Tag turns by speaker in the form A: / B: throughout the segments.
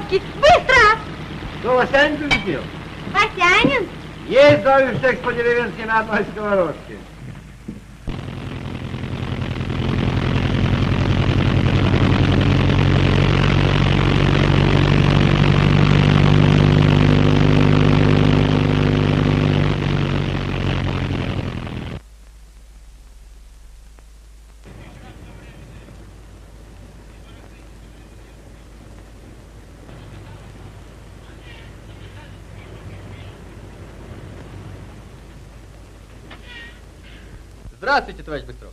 A: самолетки! Быстро!
B: Что, Васянин прилетел?
A: Васянин?
B: Есть зовешь всех по-деревенски на одной сковородке.
C: Здравствуйте, товарищ Быстров.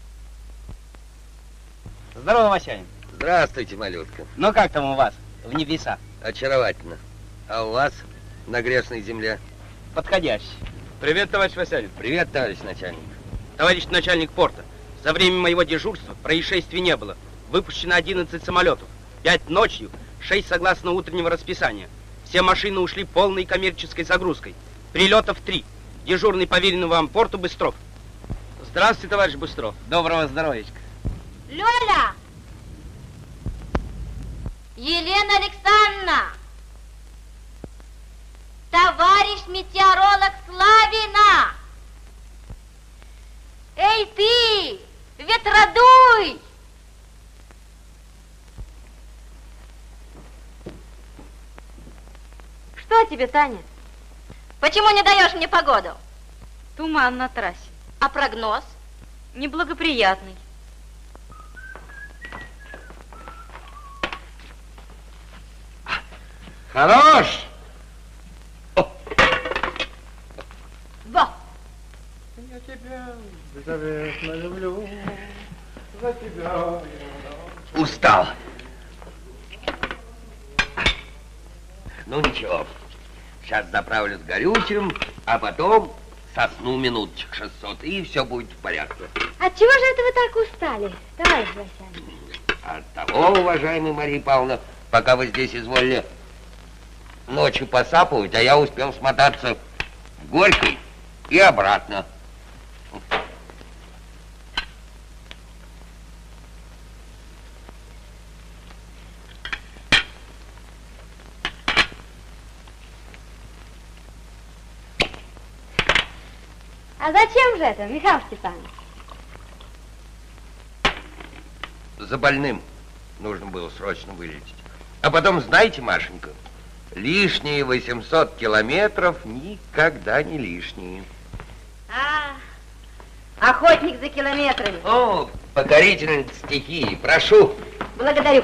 C: Здорово, Васянин.
D: Здравствуйте, малютка.
C: Ну как там у вас в небесах?
D: Очаровательно. А у вас на грешной земле?
C: Подходящий. Привет, товарищ Васянин.
D: Привет, товарищ начальник.
C: Товарищ начальник порта, за время моего дежурства происшествий не было. Выпущено 11 самолетов, 5 ночью, 6 согласно утреннего расписания. Все машины ушли полной коммерческой загрузкой. Прилетов 3. Дежурный поверенный вам порту Быстров. Здравствуйте, товарищ Быстров. Доброго здоровьечка.
A: Лёля! Елена Александровна! Товарищ метеоролог Славина! Эй ты! Ветродуй! Что тебе, Таня? Почему не даешь мне погоду?
E: Туман на трассе.
A: А прогноз?
E: Неблагоприятный.
D: Хорош!
A: Во!
B: Я тебя беззаветно люблю, за тебя.
D: Устал. Ну ничего, сейчас заправлюсь горючим, а потом сосну минуточек 600, и все будет в порядке.
A: Отчего же это вы так устали, товарищ Васянин?
D: От того, уважаемая Мария Павловна, пока вы здесь изволили ночью посапывать, а я успел смотаться в Горькой и обратно.
A: А зачем же это, Михаил Степанович?
D: За больным нужно было срочно вылечить. А потом, знаете, Машенька, лишние 800 километров никогда не лишние.
A: Охотник за километрами.
D: О, покорительница стихии, прошу.
A: Благодарю.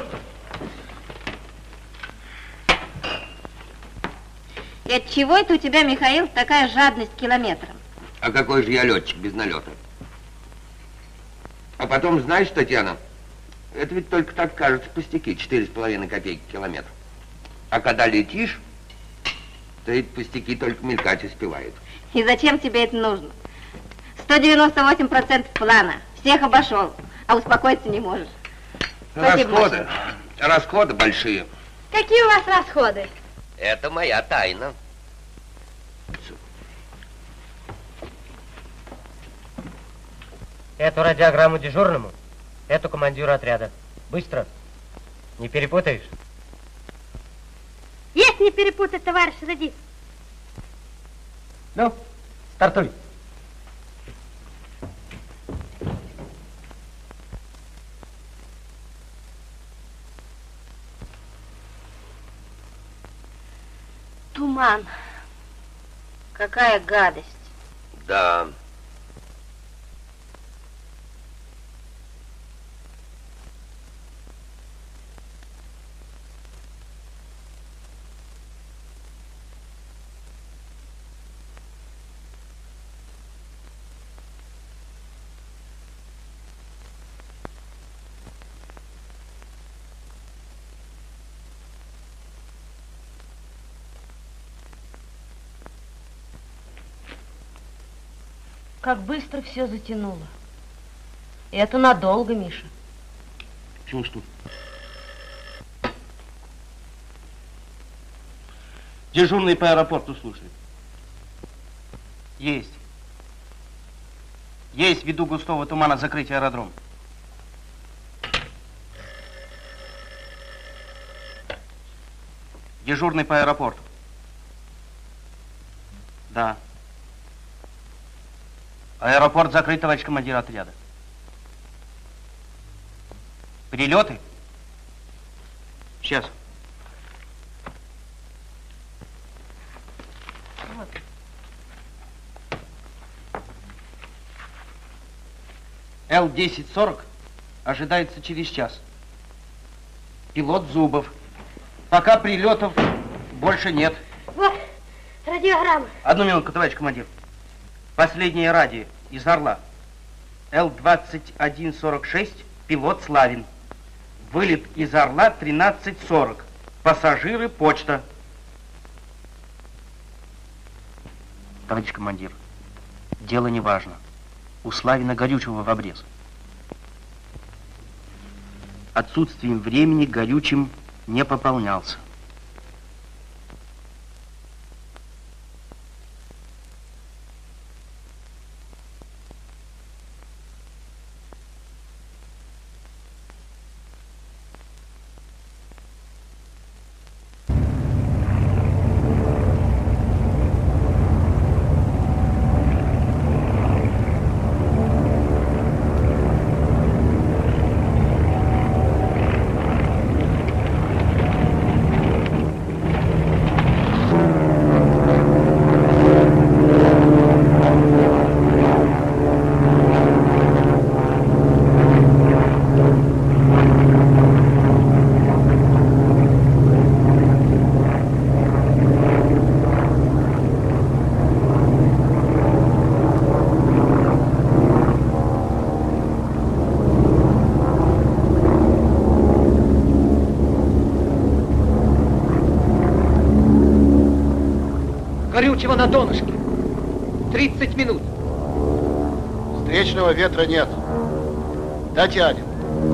A: И от чего это у тебя, Михаил, такая жадность к километрам?
D: А какой же я летчик без налета? А потом, знаешь, Татьяна, это ведь только так кажется пустяки, 4,5 копейки километр. А когда летишь, то эти пустяки только мелькать успевают.
A: И зачем тебе это нужно? 198% плана. Всех обошел, а успокоиться не можешь. Спасибо,
D: Расходы большие.
A: Какие у вас расходы?
D: Это моя тайна.
F: Эту радиограмму дежурному, эту командиру отряда. Быстро. Не перепутаешь?
A: Есть не перепутать, товарищ радист.
F: Ну, стартуй.
A: Туман. Какая гадость.
D: Да.
E: Как быстро все затянуло. И это надолго, Миша.
C: Чувствую. Дежурный по аэропорту слушает. Есть. Есть ввиду густого тумана закрытие аэродрома. Дежурный по аэропорту. Да. Аэропорт закрыт, товарищ командир отряда. Перелеты? Сейчас. Вот. Л-1040 ожидается через час. Пилот Зубов. Пока прилетов больше нет.
E: Вот, радиограмма.
C: Одну минутку, товарищ командир. Последнее радио из Орла. Л-2146, пилот Славин. Вылет из Орла 13:40. Пассажиры почта. Товарищ командир, дело не важно. У Славина горючего в обрез. Отсутствием времени горючим не пополнялся.
G: Горючего на донышке. 30 минут.
B: Встречного ветра нет. Дотянем.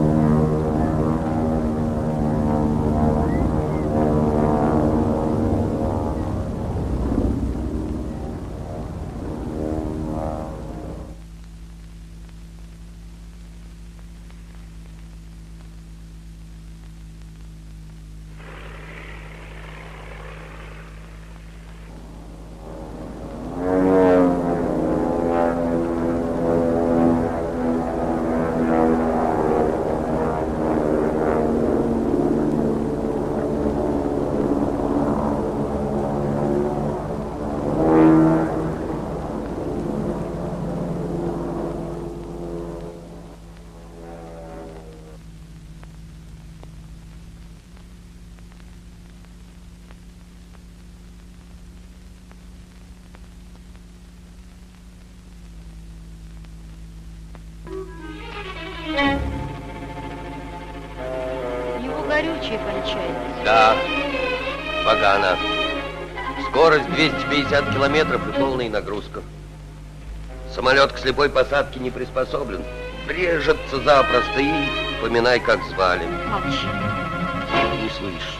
E: Его горючее кончается.
D: Да, погано. Скорость 250 километров и полная нагрузка. Самолет к слепой посадке не приспособлен. Врежется запросто и поминай, как звали.
E: Молчи.
D: Не слышишь.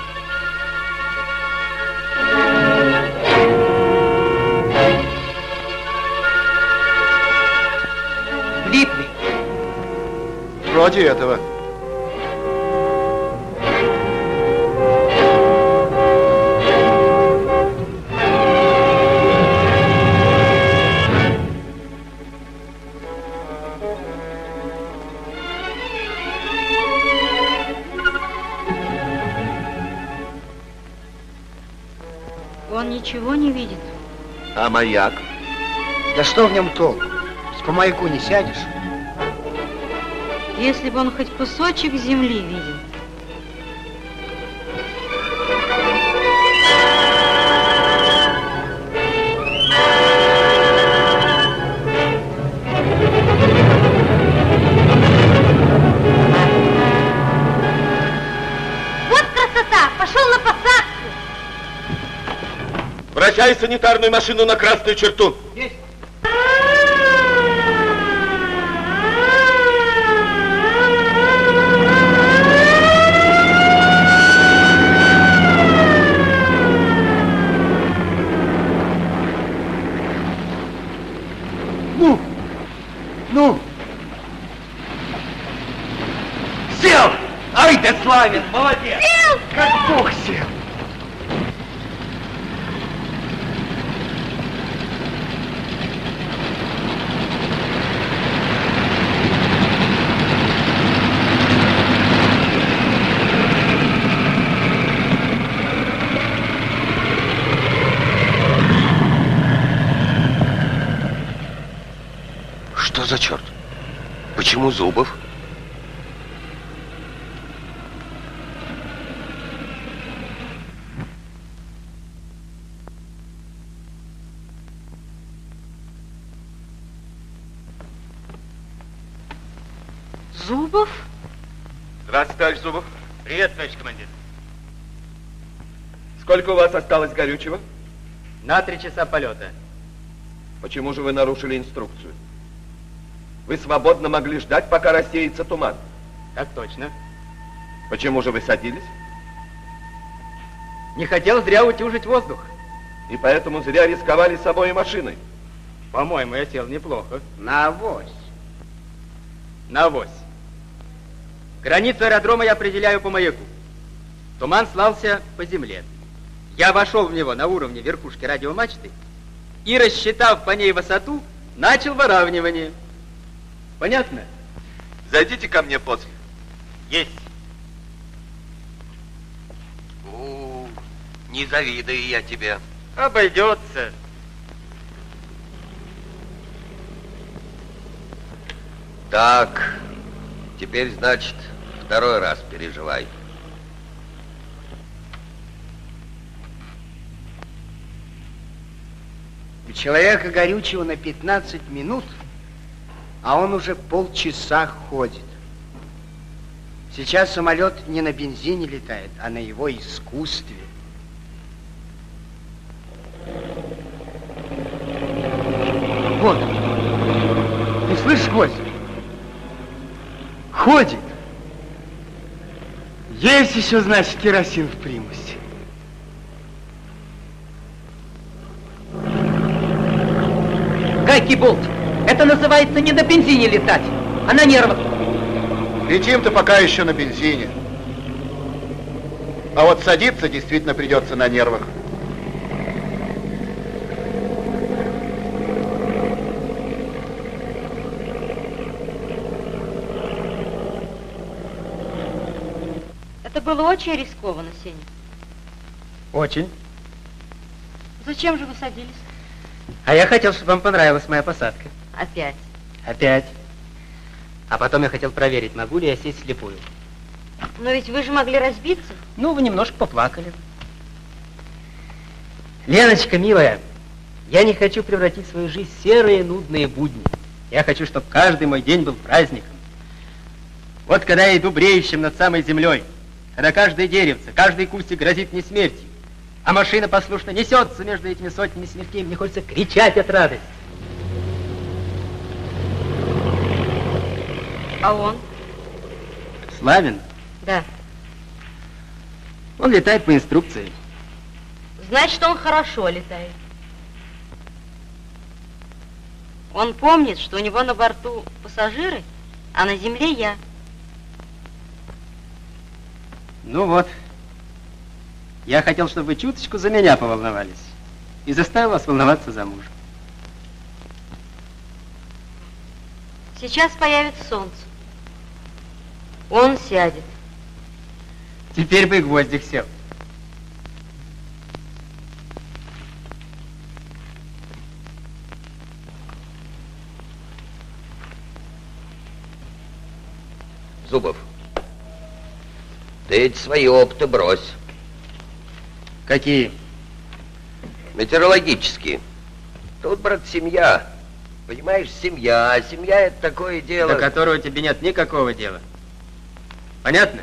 G: Влипли.
B: Вроде этого.
E: Он ничего не видит.
D: А маяк?
G: Да что в нем толк? По маяку не сядешь.
E: Если бы он хоть кусочек земли видел.
A: Вот красота! Пошел на посадку!
H: Вращай санитарную машину на красную черту.
G: Есть.
B: Ну!
C: Сел! Ай, ты Славин, молодец!
B: Как бог сел!
D: Что за черт? Почему Зубов?
A: Зубов?
H: Здравствуйте, товарищ Зубов.
C: Привет, товарищ командир.
H: Сколько у вас осталось горючего?
C: На 3 часа полета.
H: Почему же вы нарушили инструкцию? Вы свободно могли ждать, пока рассеется туман.
C: Так точно.
H: Почему же вы садились?
C: Не хотел зря утюжить воздух.
H: И поэтому зря рисковали собой и машиной.
C: По-моему, я сел неплохо.
B: На авось.
C: На авось. Границу аэродрома я определяю по маяку. Туман слался по земле. Я вошел в него на уровне верхушки радиомачты и, рассчитав по ней высоту, начал выравнивание. Понятно?
H: Зайдите ко мне после.
C: Есть.
D: Не завидую я тебе.
C: Обойдется.
D: Так, теперь, значит, второй раз переживай.
G: У человека горючего на 15 минут, а он уже полчаса ходит. Сейчас самолет не на бензине летает, а на его искусстве. Вот. Ты слышишь, гвоздь? Ходит. Есть еще, значит, керосин в примусе.
I: Гайки болт. Это называется не на бензине летать, а на нервах.
B: Летим-то пока еще на бензине. А вот садиться действительно придется на нервах.
A: Это было очень рискованно, Сеня.
C: Очень.
A: Зачем же вы садились?
C: А я хотел, чтобы вам понравилась моя посадка.
A: Опять.
C: Опять. А потом я хотел проверить, могу ли я сесть слепую.
A: Но ведь вы же могли разбиться.
C: Ну, вы немножко поплакали. Леночка, милая, я не хочу превратить свою жизнь в серые, нудные будни. Я хочу, чтобы каждый мой день был праздником. Вот когда я иду бреющим над самой землей, когда каждое деревце, каждый кустик грозит мне смертью, а машина послушно несется между этими сотнями смертей, мне хочется кричать от радости.
A: А он?
C: Славин?
A: Да.
C: Он летает по инструкции.
A: Значит, он хорошо летает. Он помнит, что у него на борту пассажиры, а на земле я.
C: Ну вот. Я хотел, чтобы вы чуточку за меня поволновались. И заставил вас волноваться за мужа.
A: Сейчас появится солнце. Он сядет.
C: Теперь бы и Гвоздик сел.
D: Зубов, ты эти свои опыты брось.
C: Какие?
D: Метеорологические. Тут, брат, семья. Понимаешь, семья. А семья — это такое дело...
C: До которого тебе нет никакого дела. Понятно?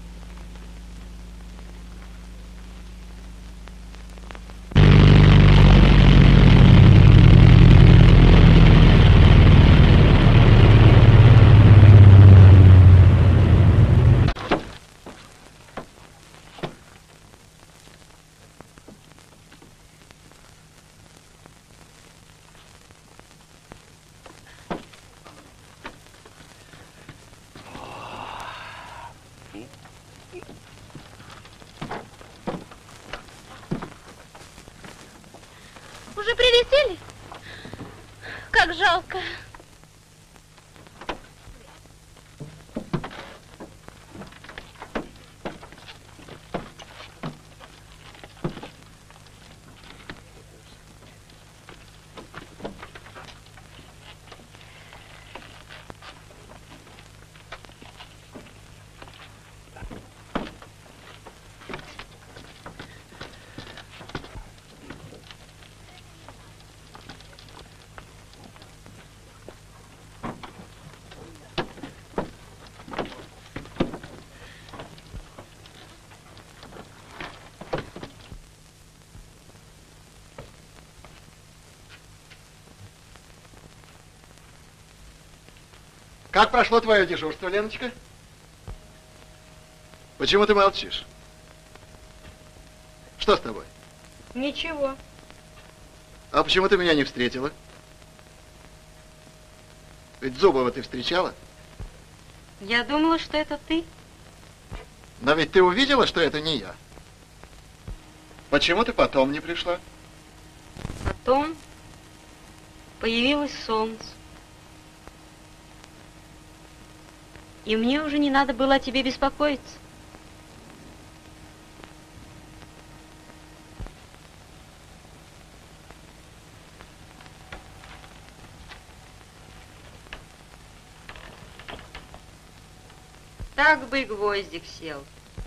J: Уже прилетели? Как жалко.
K: Как прошло твое дежурство, Леночка? Почему ты молчишь? Что с тобой?
A: Ничего.
K: А почему ты меня не встретила? Ведь Зубова ты встречала?
A: Я думала, что это ты.
K: Но ведь ты увидела, что это не я. Почему ты потом не пришла?
A: Потом появилось солнце. И мне уже не надо было о тебе беспокоиться. Так бы и гвоздик сел.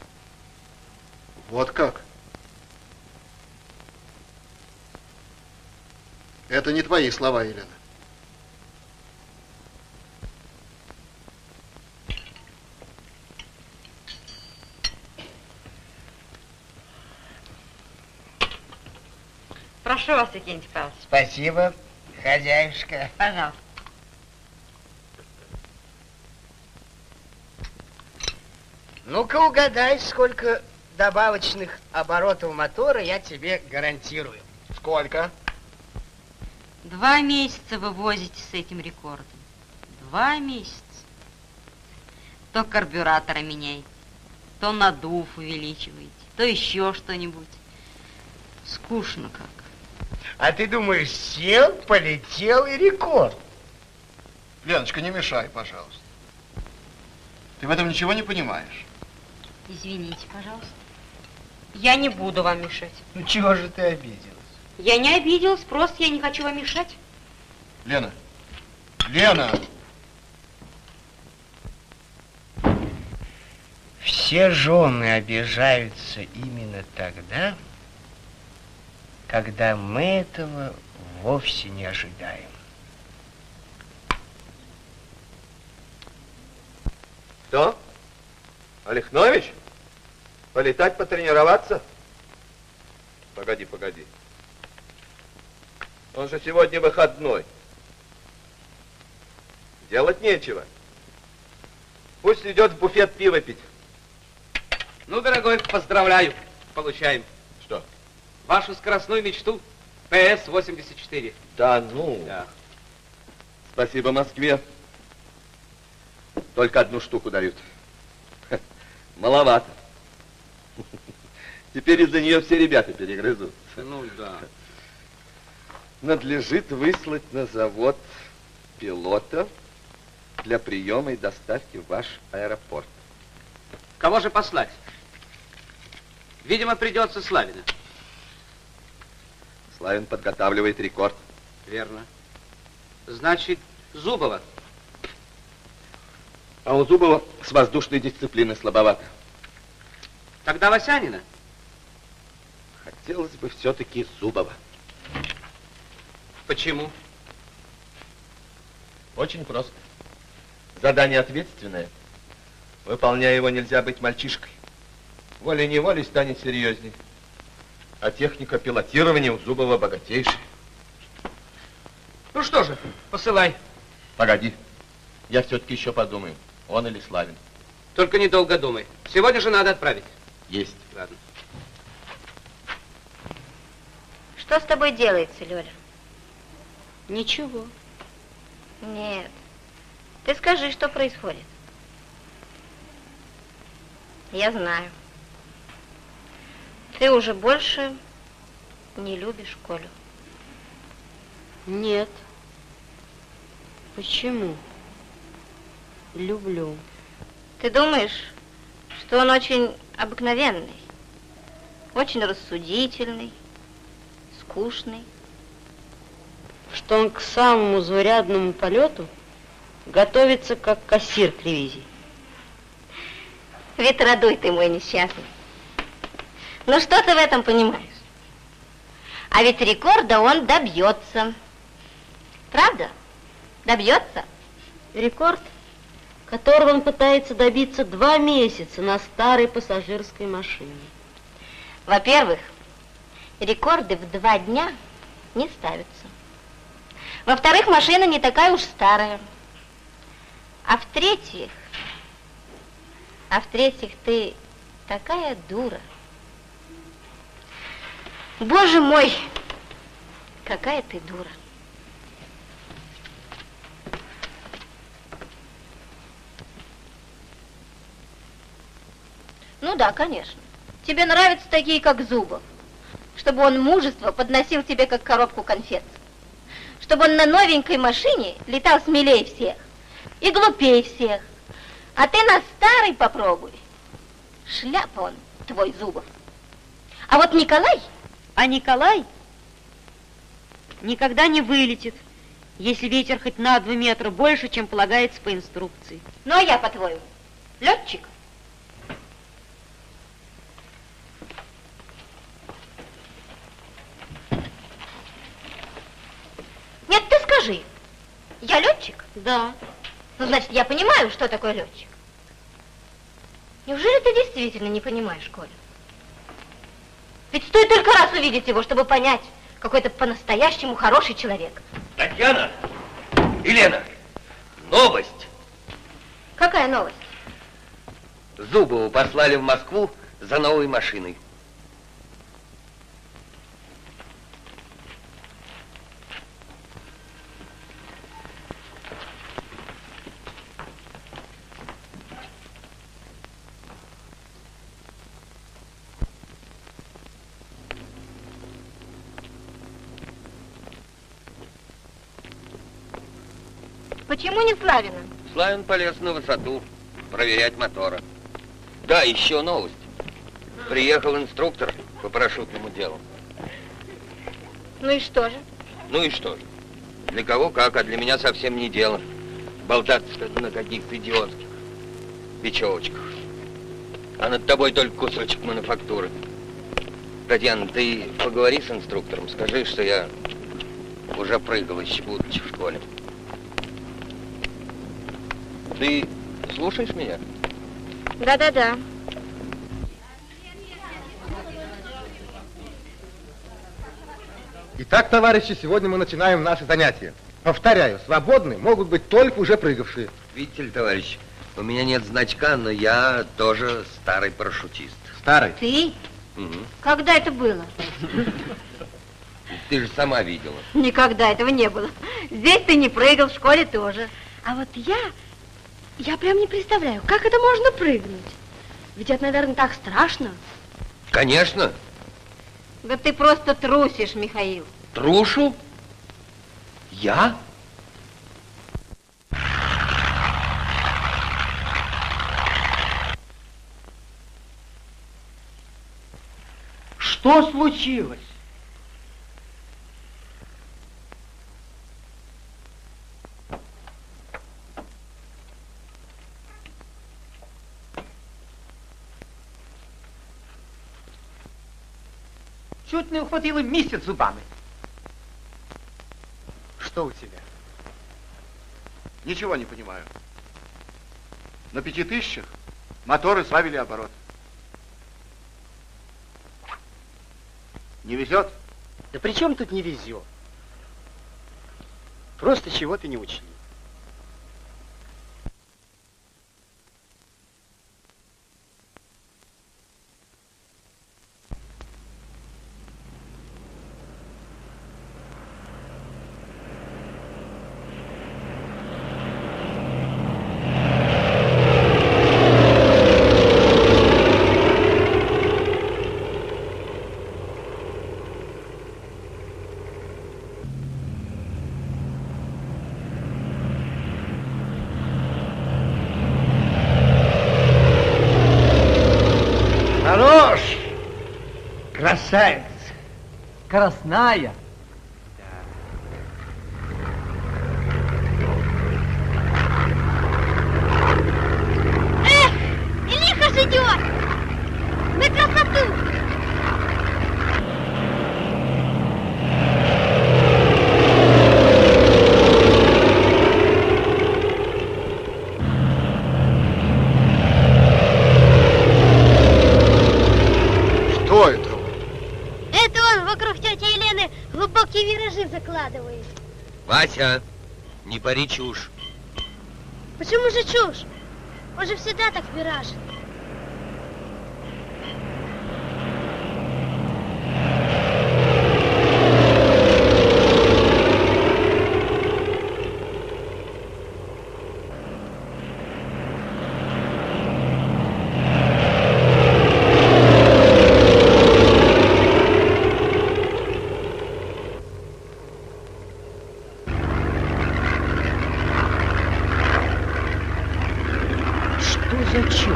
K: Вот как? Это не твои слова, Елена.
A: Прошу вас, Викентий Павлович.
G: Спасибо, хозяюшка.
A: Пожалуйста.
G: Ну-ка угадай, сколько добавочных оборотов мотора я тебе гарантирую.
K: Сколько?
A: 2 месяца вы возите с этим рекордом. 2 месяца. То карбюратора меняете, то надув увеличиваете, то еще что-нибудь. Скучно как.
G: А ты думаешь, сел, полетел и рекорд?
K: Леночка, не мешай, пожалуйста. Ты в этом ничего не понимаешь.
A: Извините, пожалуйста. Я не буду вам мешать.
G: Ну чего же ты обиделась?
A: Я не обиделась, просто я не хочу вам мешать.
K: Лена! Лена!
G: Все жены обижаются именно тогда, когда мы этого вовсе не ожидаем.
H: Кто? Олехнович? Полетать, потренироваться? Погоди, погоди. Он же сегодня выходной. Делать нечего. Пусть идет в буфет пиво пить.
C: Ну, дорогой, поздравляю. Получаем.
H: Что?
C: Вашу скоростную мечту ПС-84.
H: Да ну.
C: Да.
H: Спасибо Москве. Только 1 штуку дают. Маловато. Теперь из-за нее все ребята перегрызут.
C: Ну да.
H: Надлежит выслать на завод пилота для приема и доставки в ваш аэропорт.
C: Кого же послать? Видимо, придется Славина.
H: Славин подготавливает рекорд.
C: Верно. Значит, Зубова.
H: А у Зубова с воздушной дисциплиной слабовато.
C: Тогда Васянина.
H: Хотелось бы все-таки Зубова.
C: Почему?
H: Очень просто. Задание ответственное. Выполняя его, нельзя быть мальчишкой. Волей-неволей станет серьезней. А техника пилотирования у Зубова богатейшая.
C: Ну что же, посылай.
H: Погоди. Я все-таки еще подумаю, он или Славин.
C: Только недолго думай. Сегодня же надо отправить.
H: Есть.
C: Ладно.
J: Что с тобой делается, Лёля?
A: Ничего.
J: Нет. Ты скажи, что происходит. Я знаю. Ты уже больше не любишь Колю.
A: Нет. Почему? Люблю.
J: Ты думаешь, что он очень обыкновенный, очень рассудительный, скучный?
A: Что он к самому заурядному полету готовится, как кассир к ревизии.
J: Ветродуй ты мой несчастный. Ну что ты в этом понимаешь? А ведь рекорда он добьется. Правда? Добьется?
A: Рекорд, которого он пытается добиться 2 месяца на старой пассажирской машине.
J: Во-первых, рекорды в 2 дня не ставятся. Во-вторых, машина не такая уж старая. А в-третьих, ты такая дура. Боже мой, какая ты дура. Ну да, конечно. Тебе нравятся такие, как Зубов. Чтобы он мужество подносил тебе, как коробку конфет. Чтобы он на новенькой машине летал смелее всех и глупее всех. А ты на старой попробуй. Шляпа он, твой Зубов. А вот Николай...
A: А Николай никогда не вылетит, если ветер хоть на 2 метра больше, чем полагается по инструкции.
J: Ну, а я, по-твоему, летчик? Нет, ты скажи, я летчик?
A: Да.
J: Ну, значит, я понимаю, что такое летчик. Неужели ты действительно не понимаешь, Коля? Ведь стоит только раз увидеть его, чтобы понять, какой ты по-настоящему хороший человек.
D: Татьяна! Елена! Новость!
J: Какая новость?
D: Зубова послали в Москву за новой машиной.
J: Почему не Славина?
D: Славин полез на высоту проверять мотора. Да, еще новость. Приехал инструктор по парашютному делу.
J: Ну и что же?
D: Ну и что же? Для кого как, а для меня совсем не дело. Болтаться на каких-то идиотских бечевочках. А над тобой только кусочек мануфактуры. Татьяна, ты поговори с инструктором, скажи, что я уже прыгал еще будучи в школе. Ты слушаешь меня?
J: Да-да-да.
L: Итак, товарищи, сегодня мы начинаем наши занятия. Повторяю, свободны могут быть только уже прыгавшие.
D: Видите ли, товарищ, у меня нет значка, но я тоже старый парашютист.
L: Старый?
J: Ты?
D: Угу.
J: Когда это было?
D: Ты же сама видела.
J: Никогда этого не было. Здесь ты не прыгал, в школе тоже. А вот я прям не представляю, как это можно прыгнуть. Ведь это, наверное, так страшно.
D: Конечно.
J: Да ты просто трусишь, Михаил.
D: Трушу? Я?
G: Что случилось?
I: Чуть не ухватила миссис зубами.
K: Что у тебя? Ничего не понимаю. На 5000 моторы сбавили оборот. Не везет?
G: Да при чем тут не везет? Просто чего-то не учли.
I: Красавица. Красная.
J: Эх, и лихо ж идет. На красоту.
K: Что это?
J: Это он вокруг тети Елены глубокие виражи закладывает.
D: Вася, не пари чушь.
M: Почему же чушь? Он же всегда так виражен.
G: Зачем?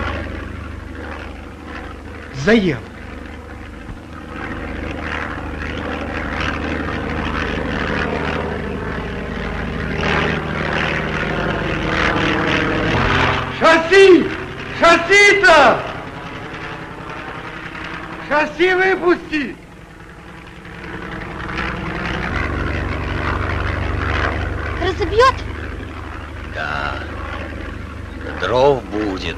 G: Заел.
B: Шасси! Шасси-то! Шасси выпусти!
M: Разобьет?
D: Да. Дров будет.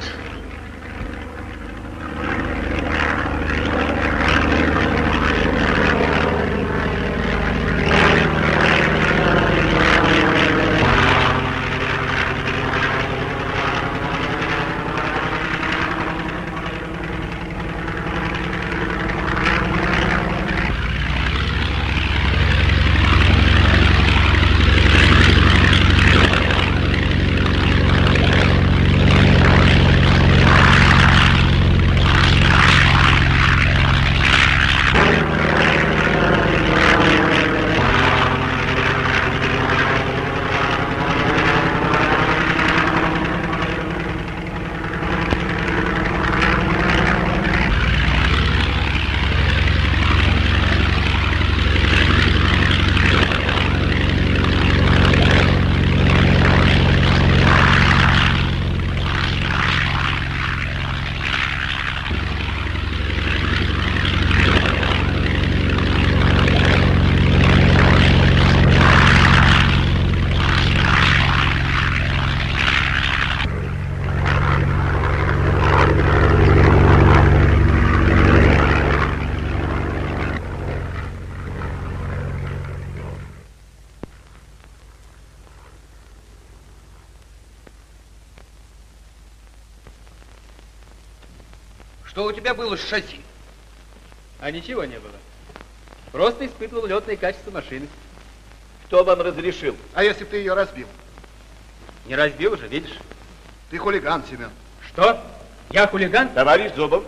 C: Что у тебя было с шасси?
N: А ничего не было. Просто испытывал летные качества машины.
K: Кто вам разрешил?
L: А если бы ты ее разбил?
N: Не разбил же, видишь?
L: Ты хулиган, Семен.
N: Что? Я хулиган?
K: Товарищ Зубов.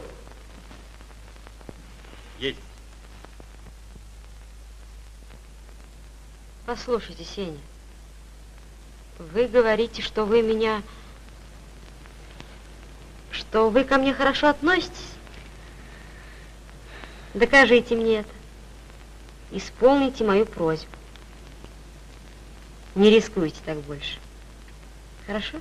N: Есть.
A: Послушайте, Сеня, вы говорите, что вы меня... что вы ко мне хорошо относитесь? Докажите мне это. Исполните мою просьбу. Не рискуйте так больше. Хорошо?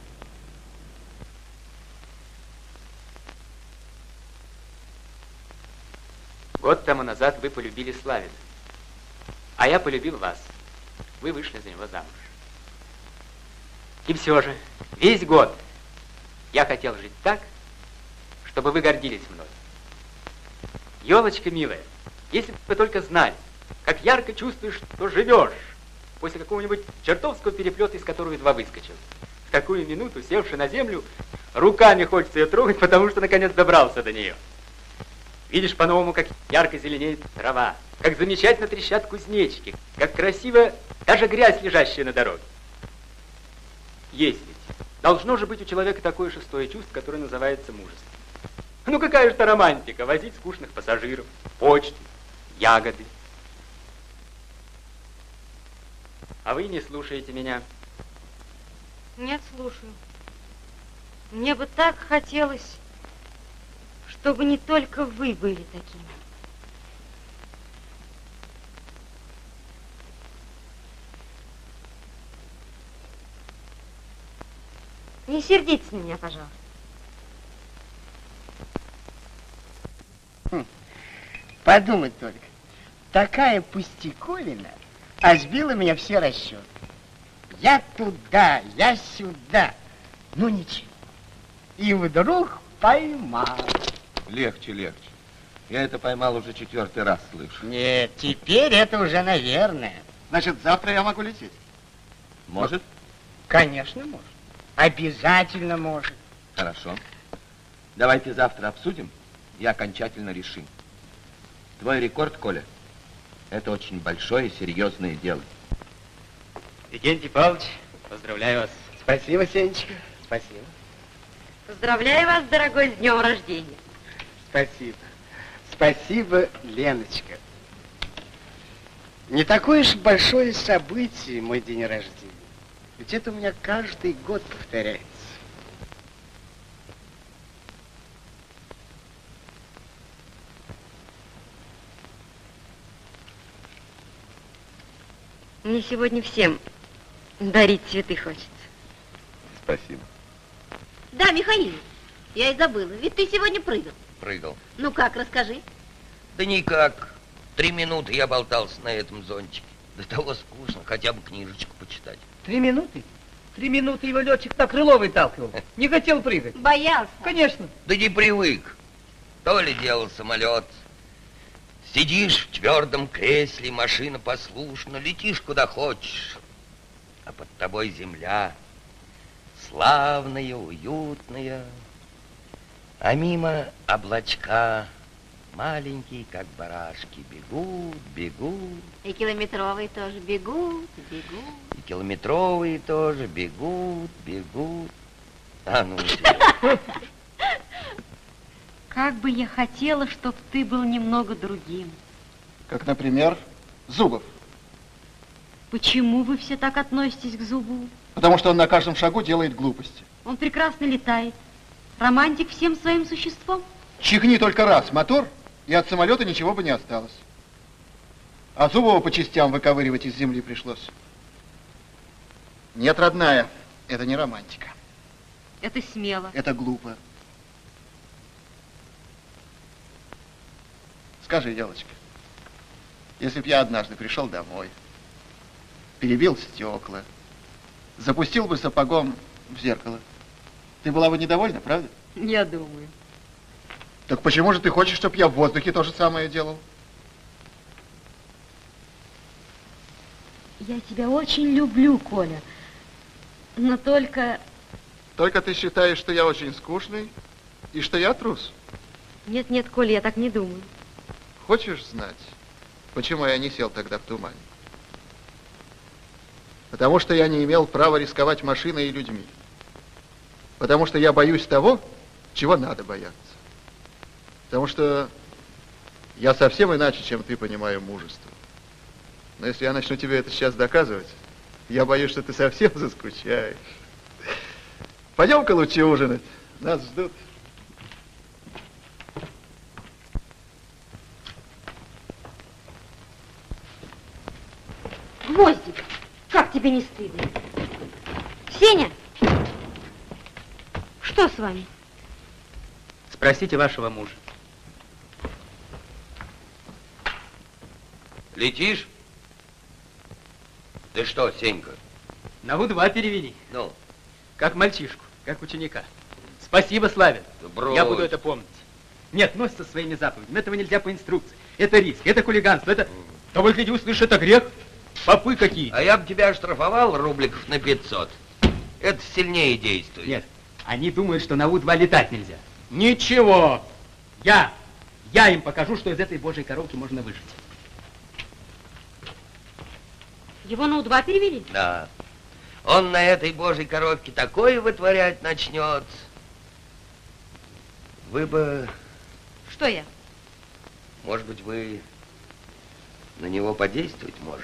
O: Год тому назад вы полюбили Славина, а я полюбил вас. Вы вышли за него замуж. И все же, весь год я хотел жить так, чтобы вы гордились мной. Елочка милая, если бы вы только знали, как ярко чувствуешь, что живешь после какого-нибудь чертовского переплета, из которого едва выскочил. В такую минуту, севши на землю, руками хочется ее трогать, потому что наконец добрался до нее. Видишь по-новому, как ярко зеленеет трава, как замечательно трещат кузнечики, как красиво даже грязь, лежащая на дороге. Есть ведь. Должно же быть у человека такое шестое чувство, которое называется мужество. Ну какая же это романтика, возить скучных пассажиров, почту, ягоды. А вы не слушаете меня.
A: Нет, слушаю. Мне бы так хотелось, чтобы не только вы были такими. Не сердитесь на меня, пожалуйста.
G: Подумать только. Такая пустяковина, а сбила меня все расчеты. Я туда, я сюда. Ну ничего. И вдруг поймал.
H: Легче, легче. Я это поймал уже 4-й раз, слышу.
G: Нет, теперь это уже наверное.
K: Значит, завтра я могу лететь?
H: Может?
G: Конечно, может. Обязательно может.
H: Хорошо. Давайте завтра обсудим и окончательно решим. Твой рекорд, Коля, это очень большое и серьезное дело.
O: Викентий Павлович, поздравляю вас.
G: Спасибо, Сенечка. Спасибо.
E: Поздравляю вас, дорогой, с днем рождения.
G: Спасибо. Спасибо, Леночка. Не такое уж большое событие, мой день рождения. Ведь это у меня каждый год повторяется.
E: Мне сегодня всем дарить цветы хочется.
H: Спасибо.
J: Да, Михаил, я и забыла, ведь ты сегодня прыгал.
D: Прыгал.
J: Ну как, расскажи.
D: Да никак. 3 минуты я болтался на этом зонтике. До того скучно, хотя бы книжечку почитать.
I: 3 минуты? 3 минуты его летчик на крыло выталкивал. Не хотел прыгать.
J: Боялся.
I: Конечно.
D: Да не привык. То ли делал самолет. Сидишь в твердом кресле, машина послушна, летишь куда хочешь. А под тобой земля, славная, уютная. А мимо облачка маленькие, как барашки, бегут, бегут.
J: И километровые тоже бегут, бегут.
D: И километровые тоже бегут, бегут. А ну
E: Как бы я хотела, чтоб ты был немного другим.
K: Как, например, Зубов.
E: Почему вы все так относитесь к Зубу?
K: Потому что он на каждом шагу делает глупости.
E: Он прекрасно летает. Романтик всем своим существом.
K: Чихни только раз мотор, и от самолета ничего бы не осталось. А Зубова по частям выковыривать из земли пришлось. Нет, родная, это не романтика.
E: Это смело.
K: Это глупо. Скажи, девочка, если б я однажды пришел домой, перебил стекла, запустил бы сапогом в зеркало, ты была бы недовольна, правда?
E: Я думаю.
K: Так почему же ты хочешь, чтобы я в воздухе то же самое делал?
E: Я тебя очень люблю, Коля. Но только...
K: Только ты считаешь, что я очень скучный и что я трус?
E: Нет, нет, Коля, я так не думаю.
K: Хочешь знать, почему я не сел тогда в тумане? Потому что я не имел права рисковать машиной и людьми. Потому что я боюсь того, чего надо бояться. Потому что я совсем иначе, чем ты, понимаю мужество. Но если я начну тебе это сейчас доказывать, я боюсь, что ты совсем заскучаешь. Пойдем-ка лучше ужинать. Нас ждут.
E: Гвоздик, как тебе не стыдно? Сеня, что с вами?
O: Спросите вашего мужа.
D: Летишь? Ты что, Сенька?
O: На У-2 перевели.
D: Ну?
O: Как мальчишку, как ученика. Спасибо, Славин.
D: Брось.
O: Я буду это помнить. Нет, нось со своими заповедями. Этого нельзя по инструкции. Это риск, это хулиганство, это... Того гляди, услышишь, это грех. Попы какие.
D: А я бы тебя оштрафовал рубликов на 500. Это сильнее действует.
O: Нет, они думают, что на У-2 летать нельзя. Ничего. Я им покажу, что из этой божьей коровки можно выжить.
E: Его на У-2 перевели?
D: Да. Он на этой божьей коровке такое вытворять начнет. Вы бы...
E: Что я?
D: Может быть, вы на него подействовать можете?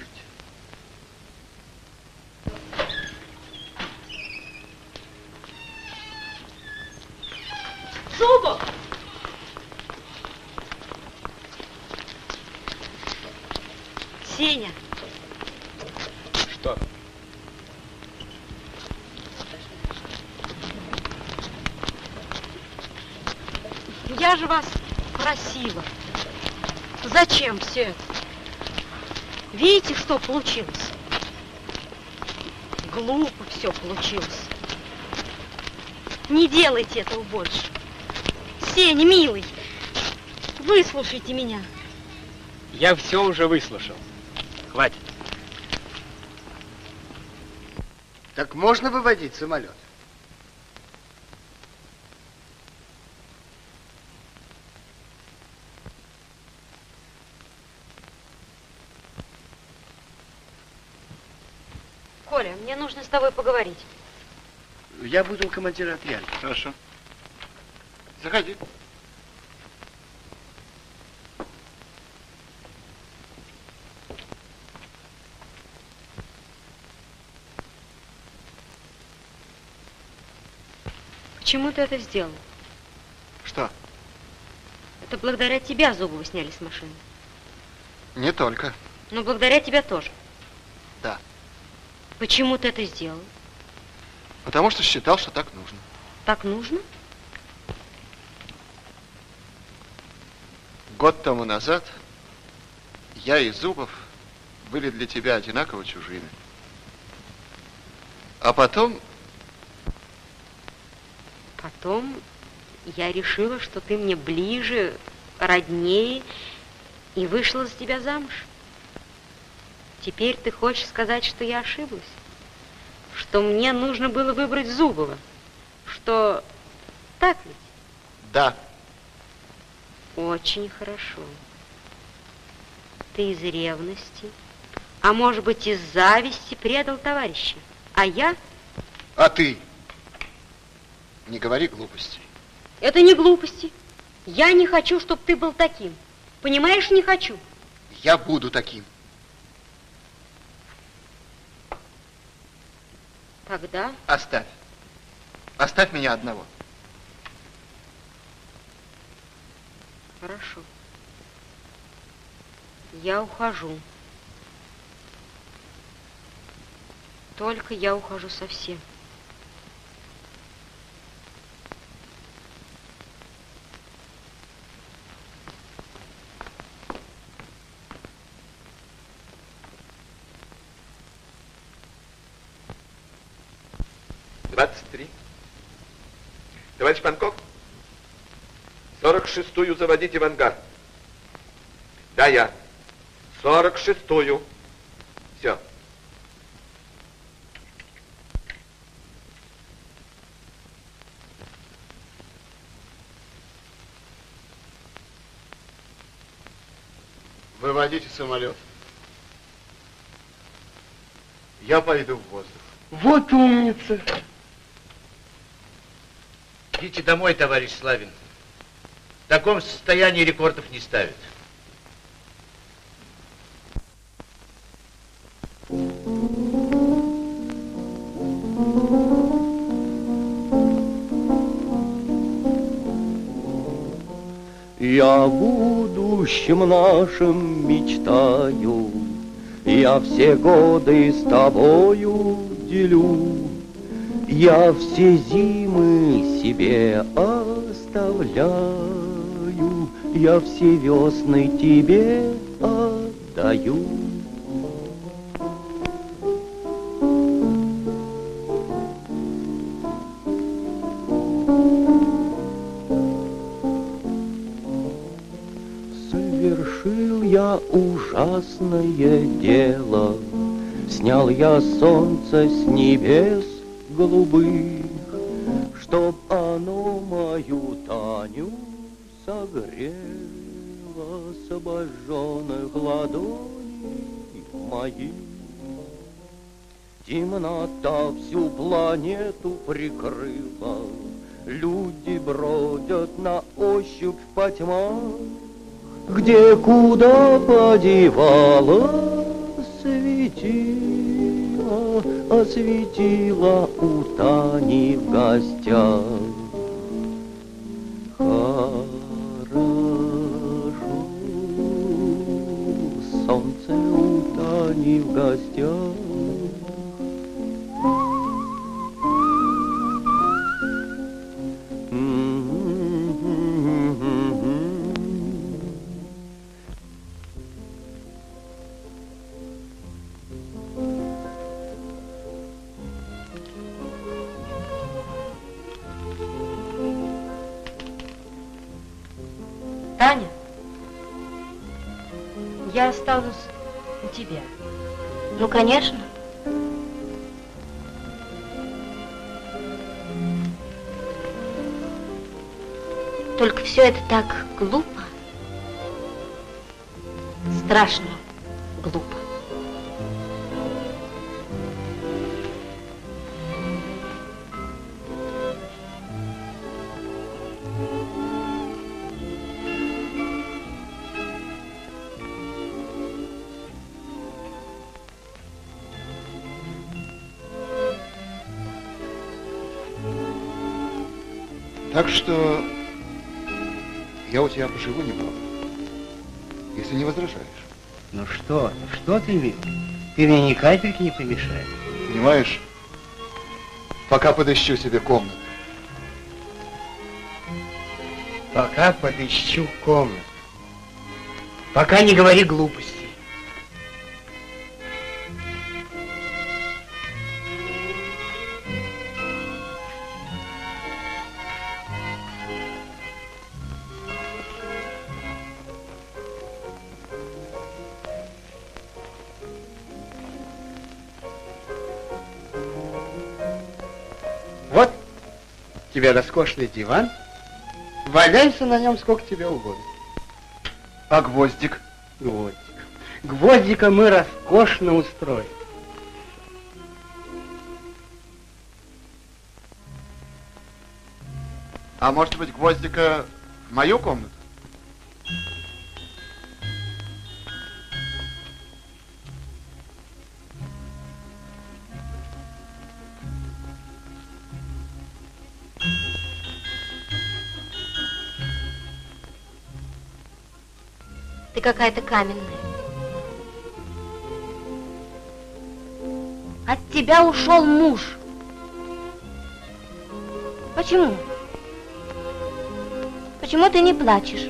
E: Зубов! Сеня!
O: Что?
E: Я же вас просила. Зачем все это? Видите, что получилось? Глупо все получилось. Не делайте этого больше. Сеня, милый, выслушайте меня.
O: Я все уже выслушал. Хватит.
G: Так можно выводить самолет?
A: Коля, мне нужно с тобой поговорить.
G: Я буду у командира отряда.
K: Хорошо. Заходи.
A: Почему ты это сделал?
K: Что?
A: Это благодаря тебе Зубова сняли с машины.
K: Не только.
A: Но благодаря тебе тоже.
K: Да.
A: Почему ты это сделал?
K: Потому что считал, что так нужно.
A: Так нужно?
K: Год тому назад я и Зубов были для тебя одинаково чужими. А потом...
A: Потом я решила, что ты мне ближе, роднее, и вышла за тебя замуж. Теперь ты хочешь сказать, что я ошиблась? Что мне нужно было выбрать Зубова? Что... Так ведь?
K: Да.
A: Очень хорошо. Ты из ревности, а может быть из зависти предал товарища. А я?
K: А ты? Не говори глупостей.
A: Это не глупости. Я не хочу, чтобы ты был таким. Понимаешь, не хочу.
K: Я буду таким.
A: Тогда...
K: Оставь. Оставь меня одного.
A: Хорошо. Я ухожу. Только я ухожу совсем.
H: Товарищ Панков, 46-ю заводите в ангар. Да, я. 46-ю. Все.
K: Выводите самолет. Я пойду в воздух.
I: Вот умница.
P: Идите домой, товарищ Славин. В таком состоянии рекордов не ставят.
Q: Я о будущем нашем мечтаю, я все годы с тобою делю, я все зимы себе оставляю, я все весны тебе отдаю. Совершил я ужасное дело, снял я солнце с небес голубых, чтоб оно мою Таню согрело с обожженных ладоней моих. Темнота всю планету прикрыла, люди бродят на ощупь по тьмам, где куда подевала светило, осветила у Тани в гостях. Хорошо, солнце у Тани в гостях.
A: Таня, я останусь у тебя.
J: Ну, конечно. Только все это так глупо, страшно глупо.
K: Так что я у тебя поживу немного, если не возражаешь.
G: Ну что ты, милый? Ты мне ни капельки не помешаешь.
K: Понимаешь, пока подыщу себе комнату.
G: Пока подыщу комнату. Пока не говори глупостей. Вот тебе роскошный диван. Валяйся на нем сколько тебе угодно.
K: А гвоздик?
G: Гвоздик. Гвоздика мы роскошно устроим.
K: А может быть, гвоздика в мою комнату?
J: Ты какая-то каменная. От тебя ушел муж. Почему? Почему ты не плачешь?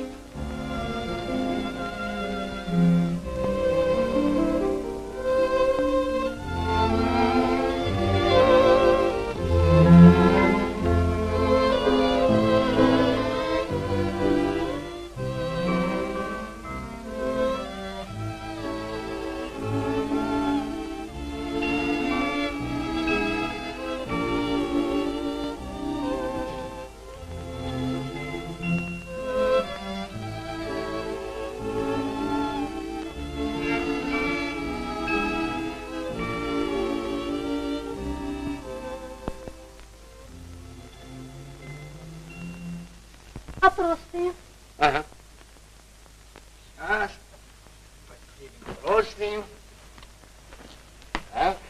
M: А простыню?
G: Ага. Сейчас. Поднимем простыню. Так.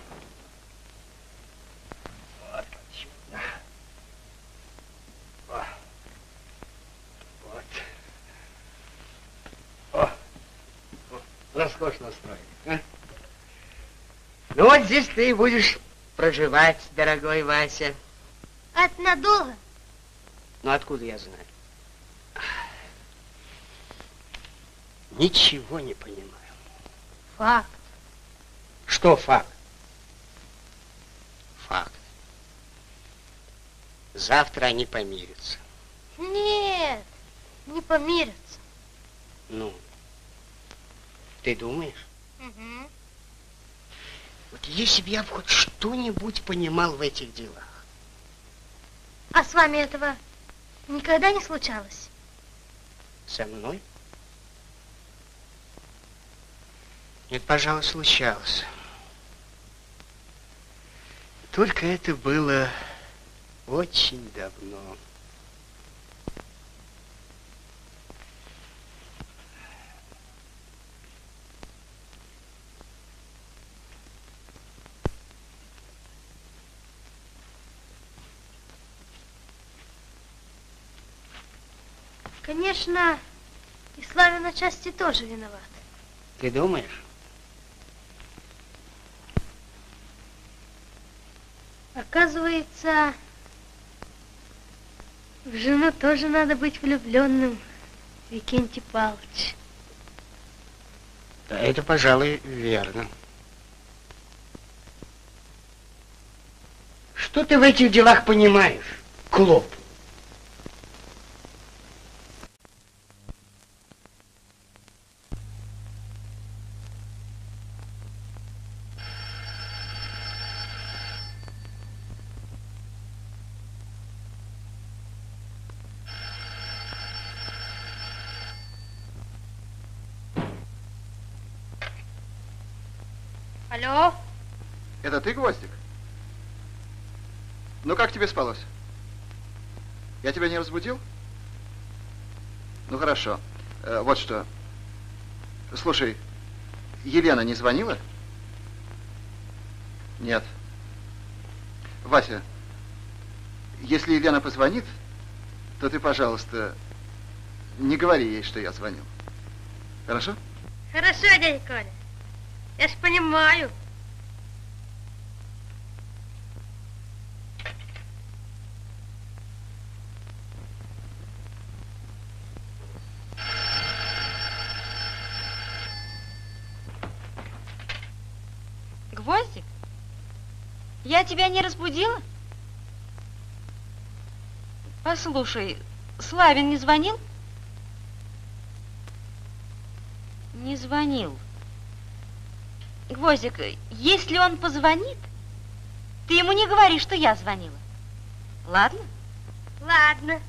G: Вот отсюда. О. Вот. О. Роскошно устроили. А? Ну вот здесь ты и будешь проживать, дорогой Вася.
M: А это надолго?
G: Ну откуда я знаю? Ничего не понимаю.
M: Факт.
G: Что факт? Факт. Завтра они помирятся.
M: Нет, не помирятся.
G: Ну, ты думаешь?
M: Угу.
G: Вот если бы я хоть что-нибудь понимал в этих делах.
M: А с вами этого никогда не случалось?
G: Со мной? Нет, пожалуй, случалось. Только это было очень давно.
M: Конечно, и Славин отчасти тоже виноват.
G: Ты думаешь?
M: Оказывается, в жену тоже надо быть влюбленным, Викентий Павлович.
G: Да, это, пожалуй, верно. Что ты в этих делах понимаешь, Клоп?
M: Алло?
K: Это ты, Гвоздик? Ну, как тебе спалось? Я тебя не разбудил? Ну, хорошо. Вот что. Слушай, Елена не звонила? Нет. Вася, если Елена позвонит, то ты, пожалуйста, не говори ей, что я звонил. Хорошо?
M: Хорошо, дядя Коля. Я ж понимаю.
A: Гвоздик, я тебя не разбудила? Послушай, Славин не звонил? Не звонил. Гвоздик, если он позвонит, ты ему не говори, что я звонила. Ладно?
M: Ладно.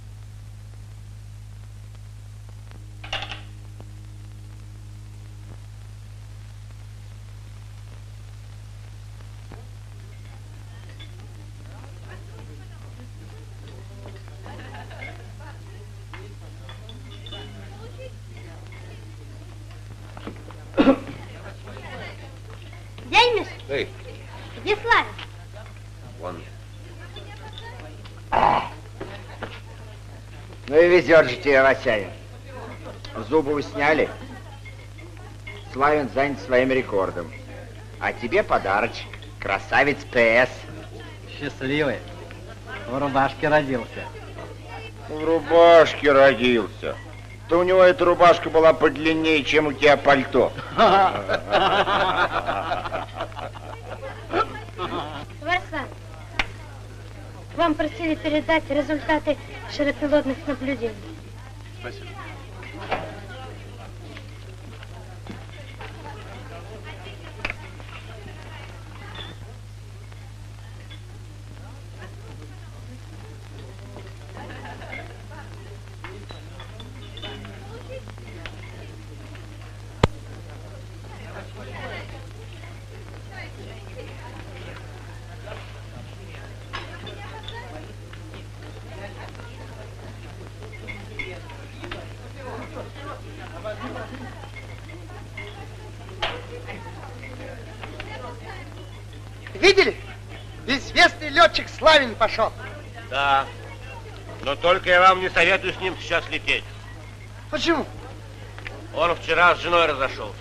M: Дядя Миш,
D: Эй,
M: где Славик?
D: вон.
B: Ну и везет же тебе, Васяин. Зубы сняли. Славин занят своим рекордом. А тебе подарочек. Красавец ПС.
I: Счастливый. В рубашке родился.
B: В рубашке родился. Да у него эта рубашка была подлиннее, чем у тебя пальто.
M: Варслав, вам просили передать результаты широпилотных наблюдений.
K: Спасибо.
G: Видели? Известный летчик Славин пошел.
R: Да, но только я вам не советую с ним сейчас лететь.
G: Почему?
R: Он вчера с женой разошелся.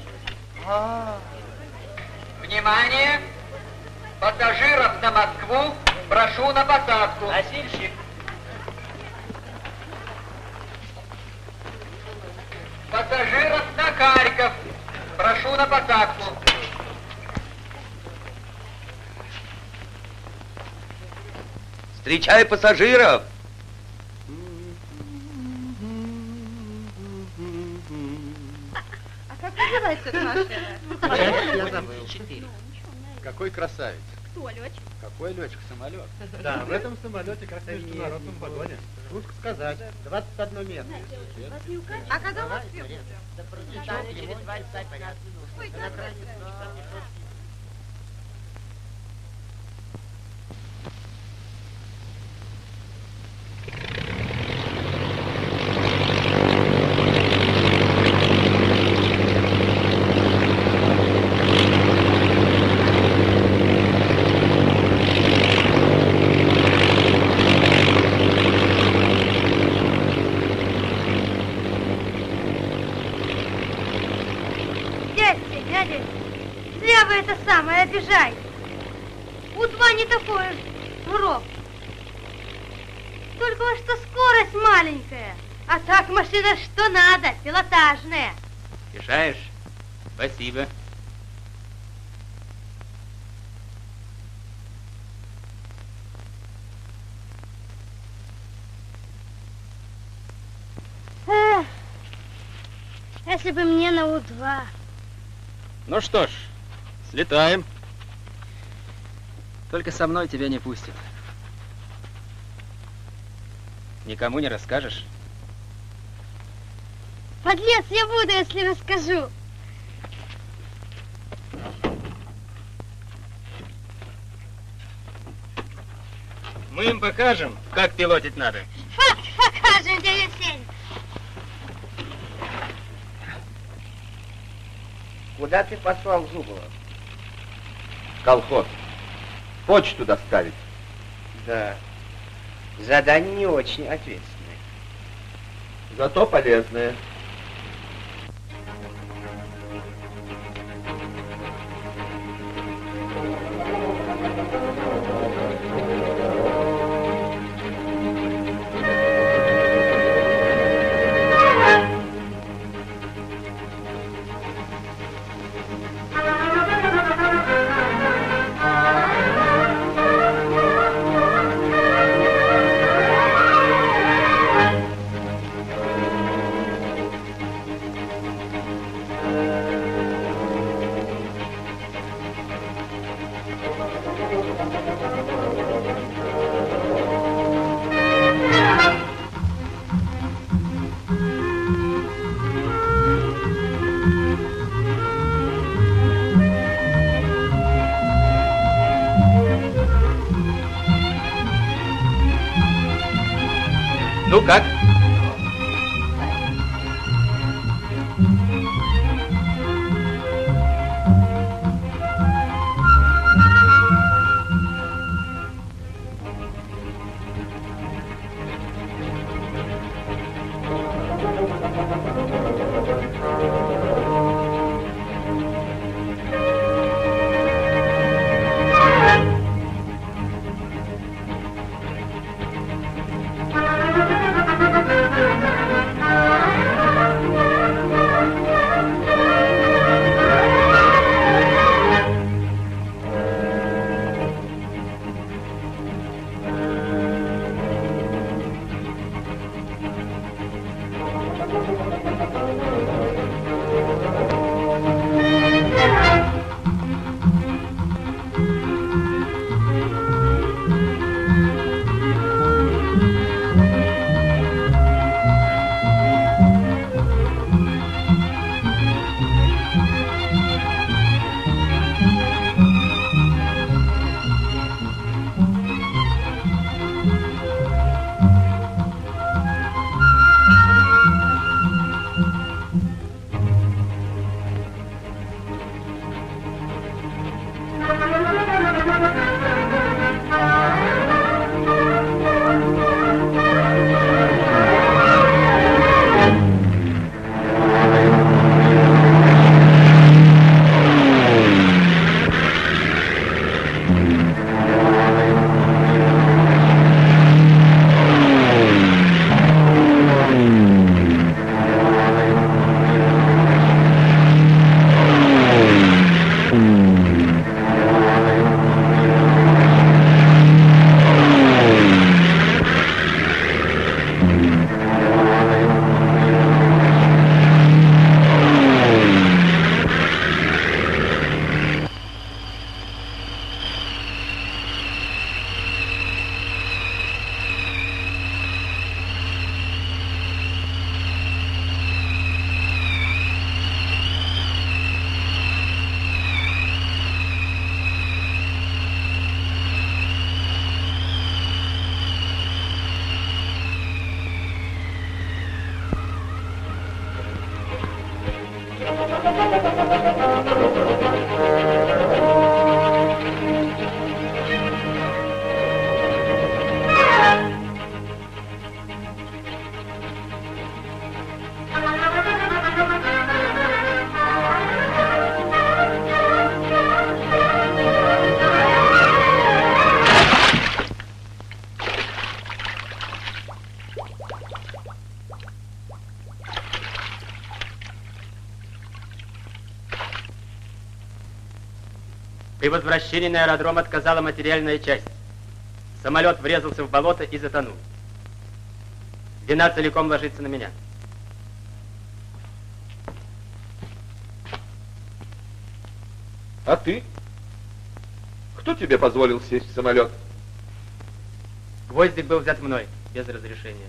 S: Внимание! Пассажиров на Москву прошу на посадку. Носильщик. Пассажиров на Харьков прошу на посадку.
D: Встречай пассажиров!
J: А как называется эта машина?
L: Я забыл. Какой красавец.
J: Кто, летчик?
L: Какой летчик? Самолет. Да, в этом самолете, как в международном вагоне. Шутка сказать. 21 место.
J: А когда в Москве будет?
G: Через 25 минут.
M: Дядя, зря вы это самое обижаете. У-2 не такой уж урок. Только вот что скорость маленькая. А так машина что надо, пилотажная.
O: Решаешь? Спасибо.
M: Эх, если бы мне на У-2.
O: Ну что ж, слетаем. Только со мной тебя не пустят. Никому не расскажешь?
M: Подлец, я буду, если расскажу.
O: Мы им покажем, как пилотить надо.
M: Покажем, дядя Сень.
B: Куда ты послал Зубова?
L: Колхоз. Почту доставить.
B: Да. Задание не очень ответственное.
H: Зато полезное.
O: Ну как? При возвращении на аэродром отказала материальная часть. Самолет врезался в болото и затонул. Вина целиком ложится на меня.
H: А ты? Кто тебе позволил сесть в самолет?
O: Гвоздик был взят мной, без разрешения.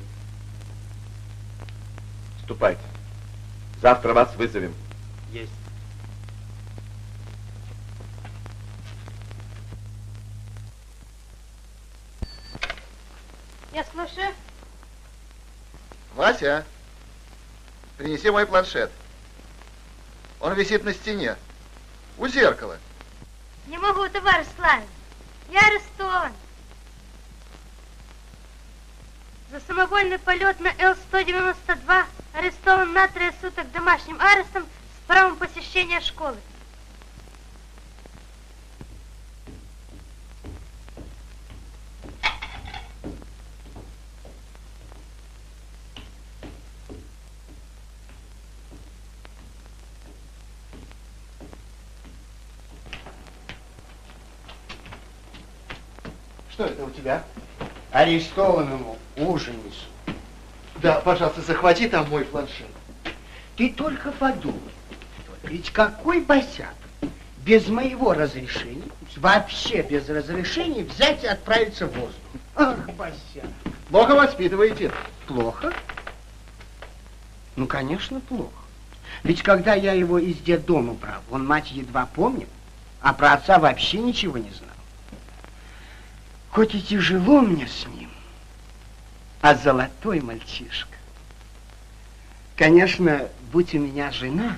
H: Ступайте. Завтра вас вызовем.
O: Есть.
M: Я слушаю.
K: Вася, принеси мой планшет. Он висит на стене, у зеркала.
M: Не могу, товарищ Славин. Я арестован. За самовольный полет на Л-192 арестован на 3 суток домашним арестом с правом посещения школы.
G: Что это у тебя? Арестованному ужин несу.
K: Да, пожалуйста, захвати там мой планшет.
G: Ты только подумай. Ведь какой босяк без моего разрешения, вообще без разрешения, взять и отправиться в воздух? Ах, босяк.
K: Плохо воспитываете.
G: Плохо? Ну, конечно, плохо. Ведь когда я его из детдома брал, он мать едва помнил, а про отца вообще ничего не знал. Хоть и тяжело мне с ним, а золотой мальчишка. Конечно, будь у меня жена...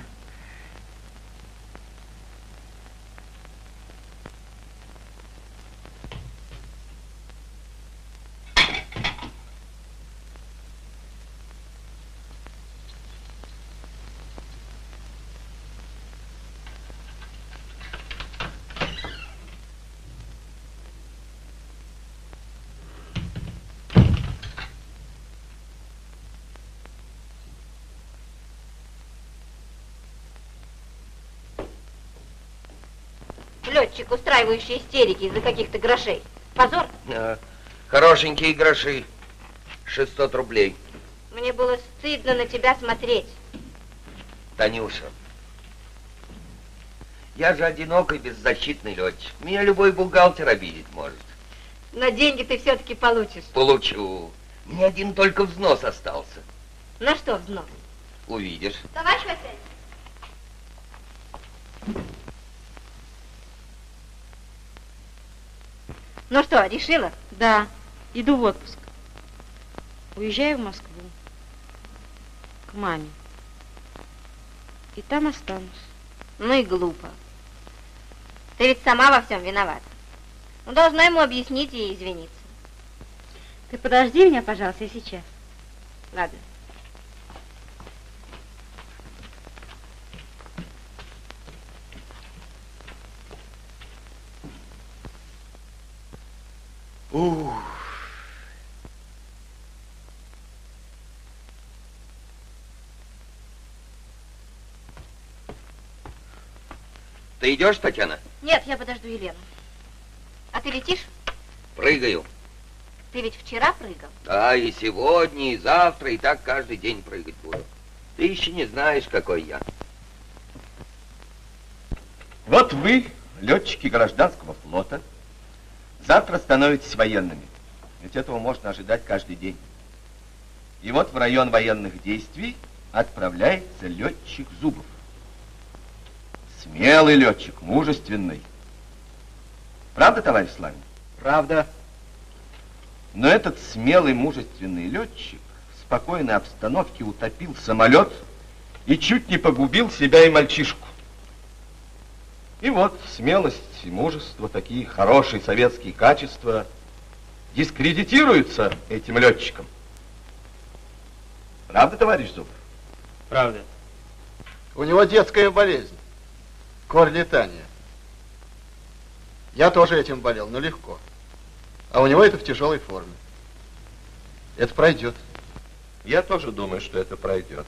J: Летчик, устраивающий истерики из-за каких-то грошей. Позор.
D: Хорошенькие гроши. 600 рублей.
J: Мне было стыдно на тебя смотреть.
D: Танюша, я же одинокий, беззащитный летчик. Меня любой бухгалтер обидеть может.
J: Но деньги ты все-таки получишь.
D: Получу. Мне один только взнос остался.
J: На что взнос?
D: Увидишь.
J: Товарищ Василий. Ну что, решила?
A: Да, иду в отпуск. Уезжаю в Москву. К маме. И там останусь.
J: Ну и глупо. Ты ведь сама во всем виновата. Ну, должна ему объяснить и извиниться.
A: Ты подожди меня, пожалуйста, я сейчас.
J: Ладно.
D: Ты идешь, Татьяна?
J: Нет, я подожду Елену. А ты летишь?
D: Прыгаю.
J: Ты ведь вчера прыгал?
D: Да, и сегодня, и завтра, и так каждый день прыгать буду. Ты еще не знаешь, какой я.
H: Вот вы, летчики гражданского флота, завтра становитесь военными. Ведь этого можно ожидать каждый день. И вот в район военных действий отправляется летчик Зубов. Смелый летчик, мужественный. Правда, товарищ Славин?
G: Правда.
H: Но этот смелый, мужественный летчик в спокойной обстановке утопил самолет и чуть не погубил себя и мальчишку. И вот смелость и мужество, такие хорошие советские качества, дискредитируются этим летчиком. Правда, товарищ Зубов?
N: Правда.
K: У него детская болезнь. Корь летания. Я тоже этим болел, но легко. А у него это в тяжелой форме. Это пройдет.
H: Я тоже думаю, что это пройдет.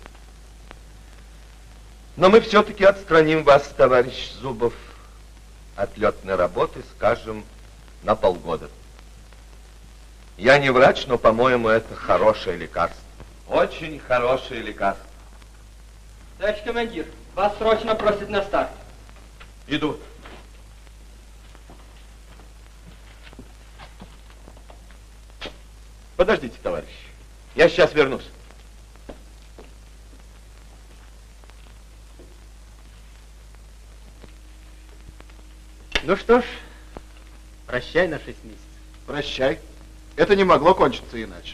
H: Но мы все-таки отстраним вас, товарищ Зубов, от летной работы, скажем, на полгода. Я не врач, но, по-моему, это хорошее лекарство. Очень хорошее лекарство.
S: Товарищ командир, вас срочно просят на старт.
H: Иду. Подождите, товарищ. Я сейчас вернусь.
G: Ну что ж, прощай на 6 месяцев.
K: Прощай. Это не могло кончиться иначе.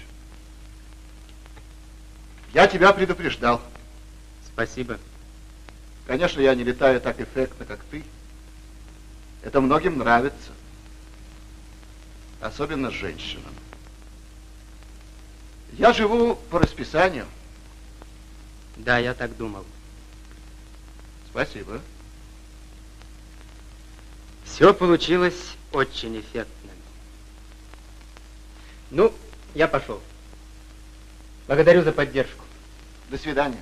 K: Я тебя предупреждал.
N: Спасибо.
K: Конечно, я не летаю так эффектно, как ты. Это многим нравится. Особенно женщинам. Я живу по расписанию.
O: Да, я так думал.
K: Спасибо.
O: Все получилось очень эффектно. Ну, я пошел. Благодарю за поддержку.
K: До свидания.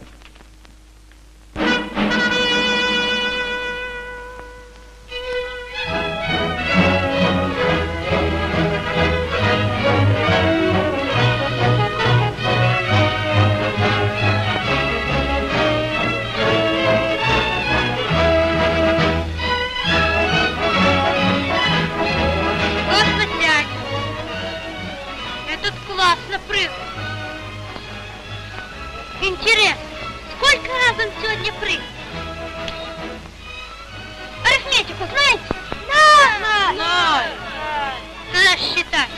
M: Интересно, сколько раз он сегодня прыгал? Арифметику знаете? Да! Знаю! Тогда считайте.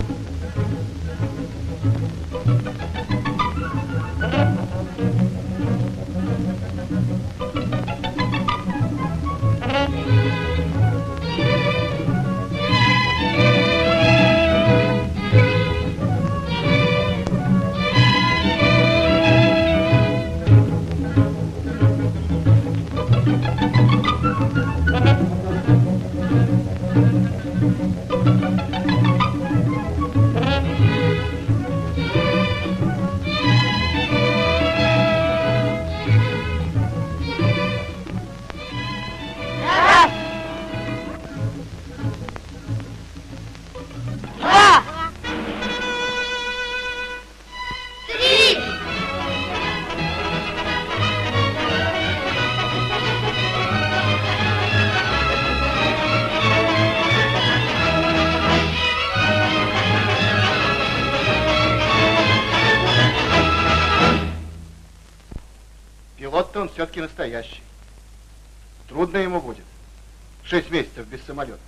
K: Пилот-то он все-таки настоящий. Трудно ему будет. 6 месяцев без самолета.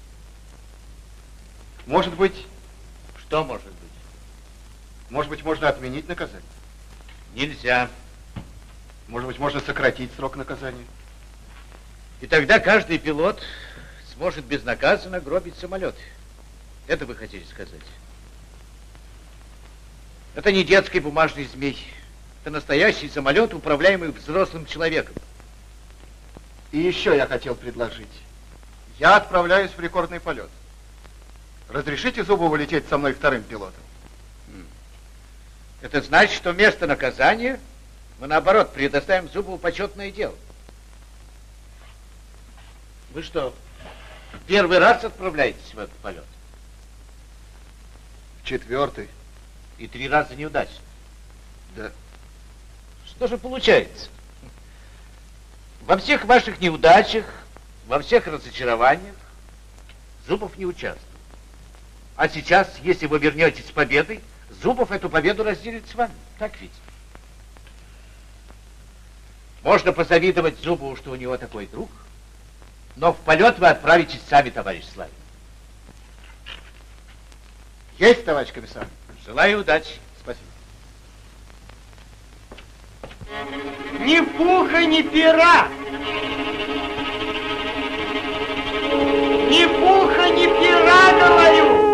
K: Может быть...
P: Что может быть?
K: Может быть, можно отменить наказание?
P: Нельзя.
K: Может быть, можно сократить срок наказания?
P: И тогда каждый пилот сможет безнаказанно гробить самолеты. Это вы хотели сказать? Это не детский бумажный змей. Это настоящий самолет, управляемый взрослым человеком.
K: И еще я хотел предложить. Я отправляюсь в рекордный полет. Разрешите Зубову лететь со мной вторым пилотом?
P: Это значит, что вместо наказания мы, наоборот, предоставим Зубову почетное дело. Вы что, первый раз отправляетесь в этот полет?
K: В 4-й.
P: И 3 раза неудачно?
K: Да.
P: Что же получается? Во всех ваших неудачах, во всех разочарованиях Зубов не участвует. А сейчас, если вы вернетесь с победой, Зубов эту победу разделит с вами. Так ведь? Можно позавидовать Зубову, что у него такой друг, но в полет вы отправитесь сами, товарищ Славин.
K: Есть, товарищ комиссар.
P: Желаю удачи.
K: Спасибо.
G: Ни пуха, ни пера! Ни пуха, ни пера, говорю!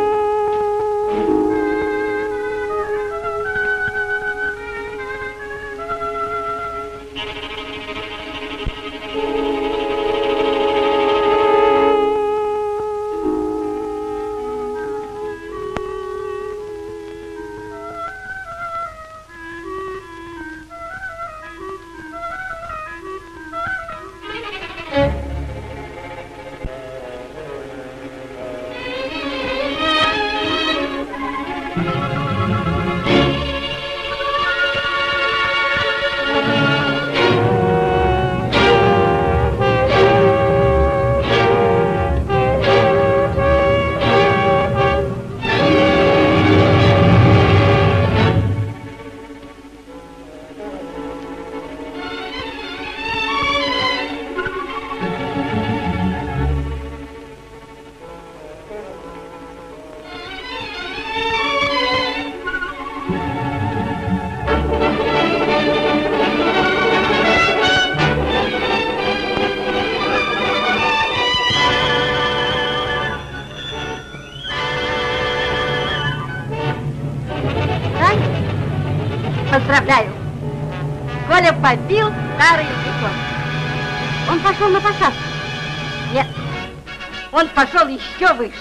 J: Поздравляю. Коля побил старый рекорд.
A: Он пошел на посадку.
J: Нет, он пошел еще выше.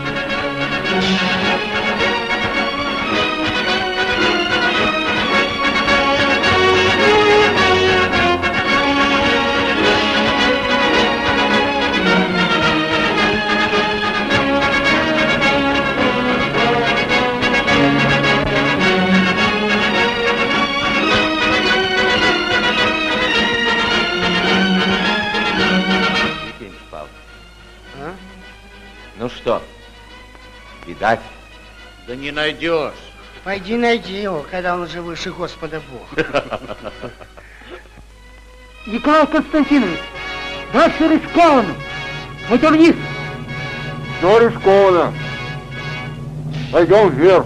P: Ну что, видать?
G: Да не найдешь. Пойди найди его, когда он уже выше Господа Бога.
I: Николай Константинович, дальше рискованно. Пойдем вниз.
T: Все рискованно. Пойдем вверх.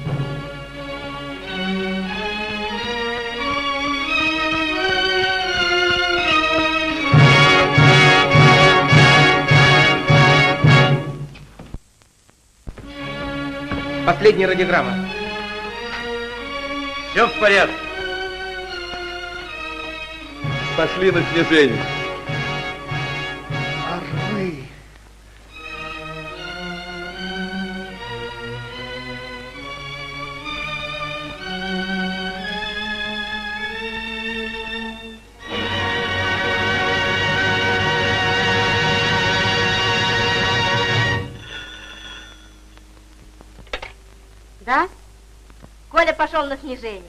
C: Последняя радиограмма.
H: Все в порядке. Пошли на снижение.
G: Орлы.
J: Да? Коля пошел на снижение.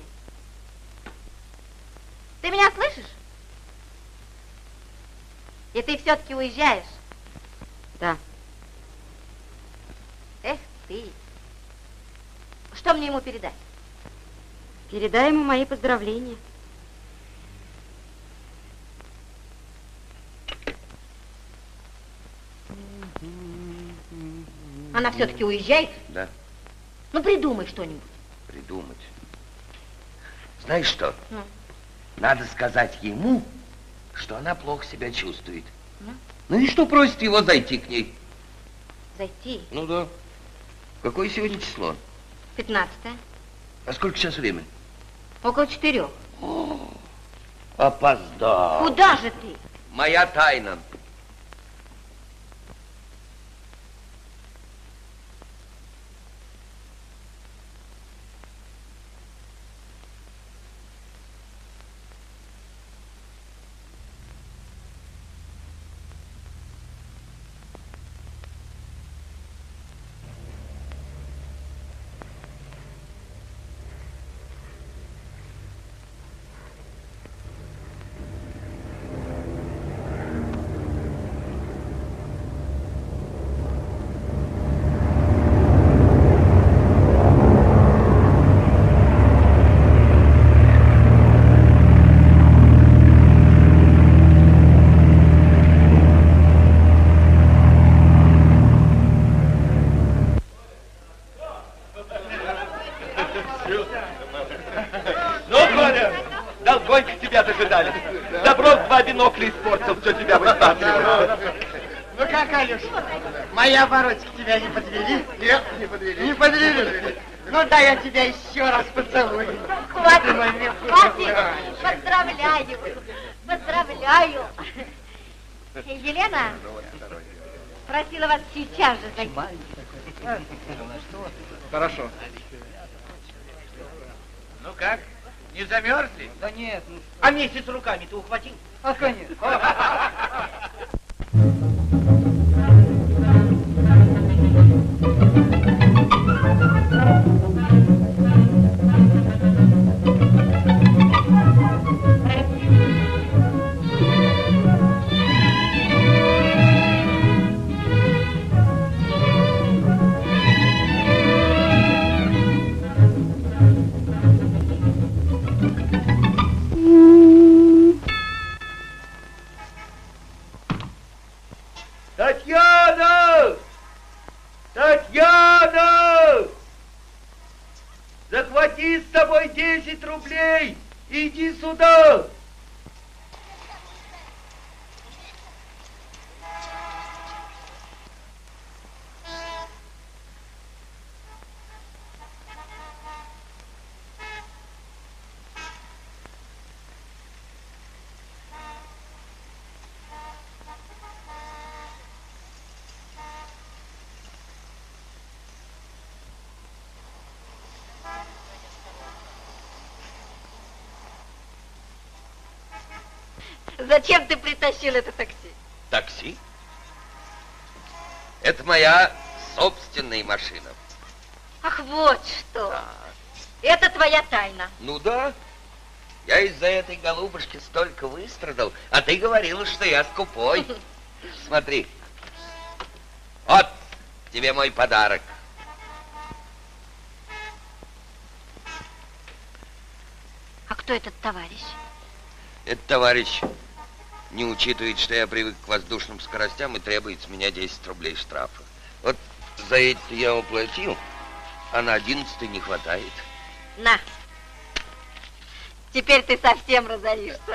J: Ты меня слышишь? И ты все-таки уезжаешь?
A: Да.
J: Эх ты. Что мне ему передать?
A: Передай ему мои поздравления.
J: Она все-таки уезжает?
D: Да.
J: Ну, придумай что-нибудь.
D: Придумать. Знаешь что?
J: Ну?
D: Надо сказать ему, что она плохо себя чувствует.
J: Ну?
D: Ну и что просит его зайти к ней?
J: Зайти?
D: Ну да. Какое сегодня число?
J: 15-е.
D: А сколько сейчас времени?
J: Около 4.
D: О, опоздал.
J: Куда же ты?
D: Моя тайна.
G: Ну как, Алюш, мои оборотики тебя не подвели?
L: Нет, не подвели.
G: Не подвели? Ну дай я тебя еще раз поцелую.
J: Хватит, хватит. Поздравляю. Поздравляю. Елена просила вас сейчас же зайти.
L: Хорошо.
P: Ну как, не замерзли?
I: Да нет.
P: А месяц руками ты ухватил?
I: А, конечно.
P: Татьяна! Татьяна! Захвати с собой 10 рублей! Иди сюда!
J: Зачем ты притащил это такси?
D: Такси? Это моя собственная машина.
J: Ах, вот что. Это твоя тайна.
D: Ну да. Я из-за этой голубушки столько выстрадал, а ты говорила, что я скупой. Смотри. Вот тебе мой подарок.
J: А кто этот товарищ?
D: Этот товарищ не учитывает, что я привык к воздушным скоростям и требует с меня 10 рублей штрафа. Вот за это я уплатил, а на 11 не хватает.
J: На. Теперь ты совсем разоришься.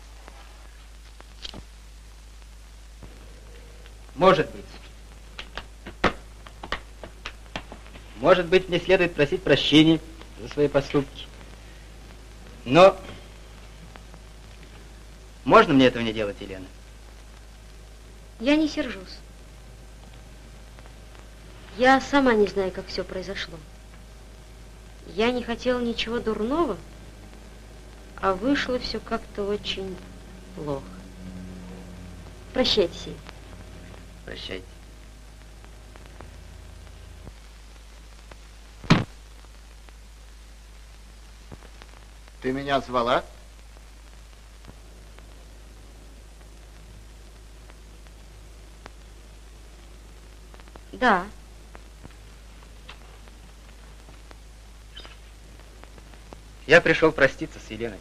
O: Может быть. Может быть, мне следует просить прощения за свои поступки. Но можно мне этого не делать, Елена?
A: Я не сержусь. Я сама не знаю, как все произошло. Я не хотела ничего дурного, а вышло все как-то очень плохо. Прощайте, Сень.
O: Прощайте.
K: Ты меня звала?
A: Да.
O: Я пришел проститься с Еленой.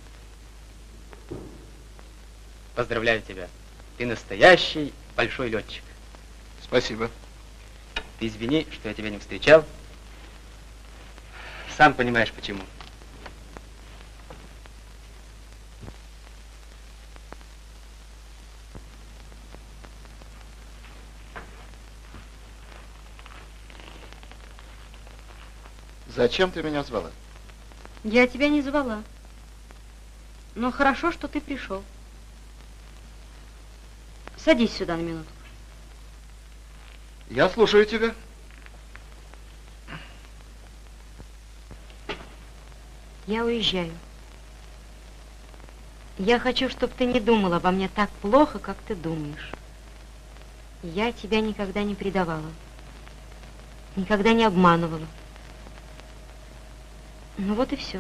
O: Поздравляю тебя. Ты настоящий большой летчик.
K: Спасибо.
O: Ты извини, что я тебя не встречал. Сам понимаешь, почему.
K: Зачем ты меня звала?
A: Я тебя не звала. Но хорошо, что ты пришел. Садись сюда на минуту.
K: Я слушаю тебя.
A: Я уезжаю. Я хочу, чтобы ты не думал обо мне так плохо, как ты думаешь. Я тебя никогда не предавала. Никогда не обманывала. Ну вот и все.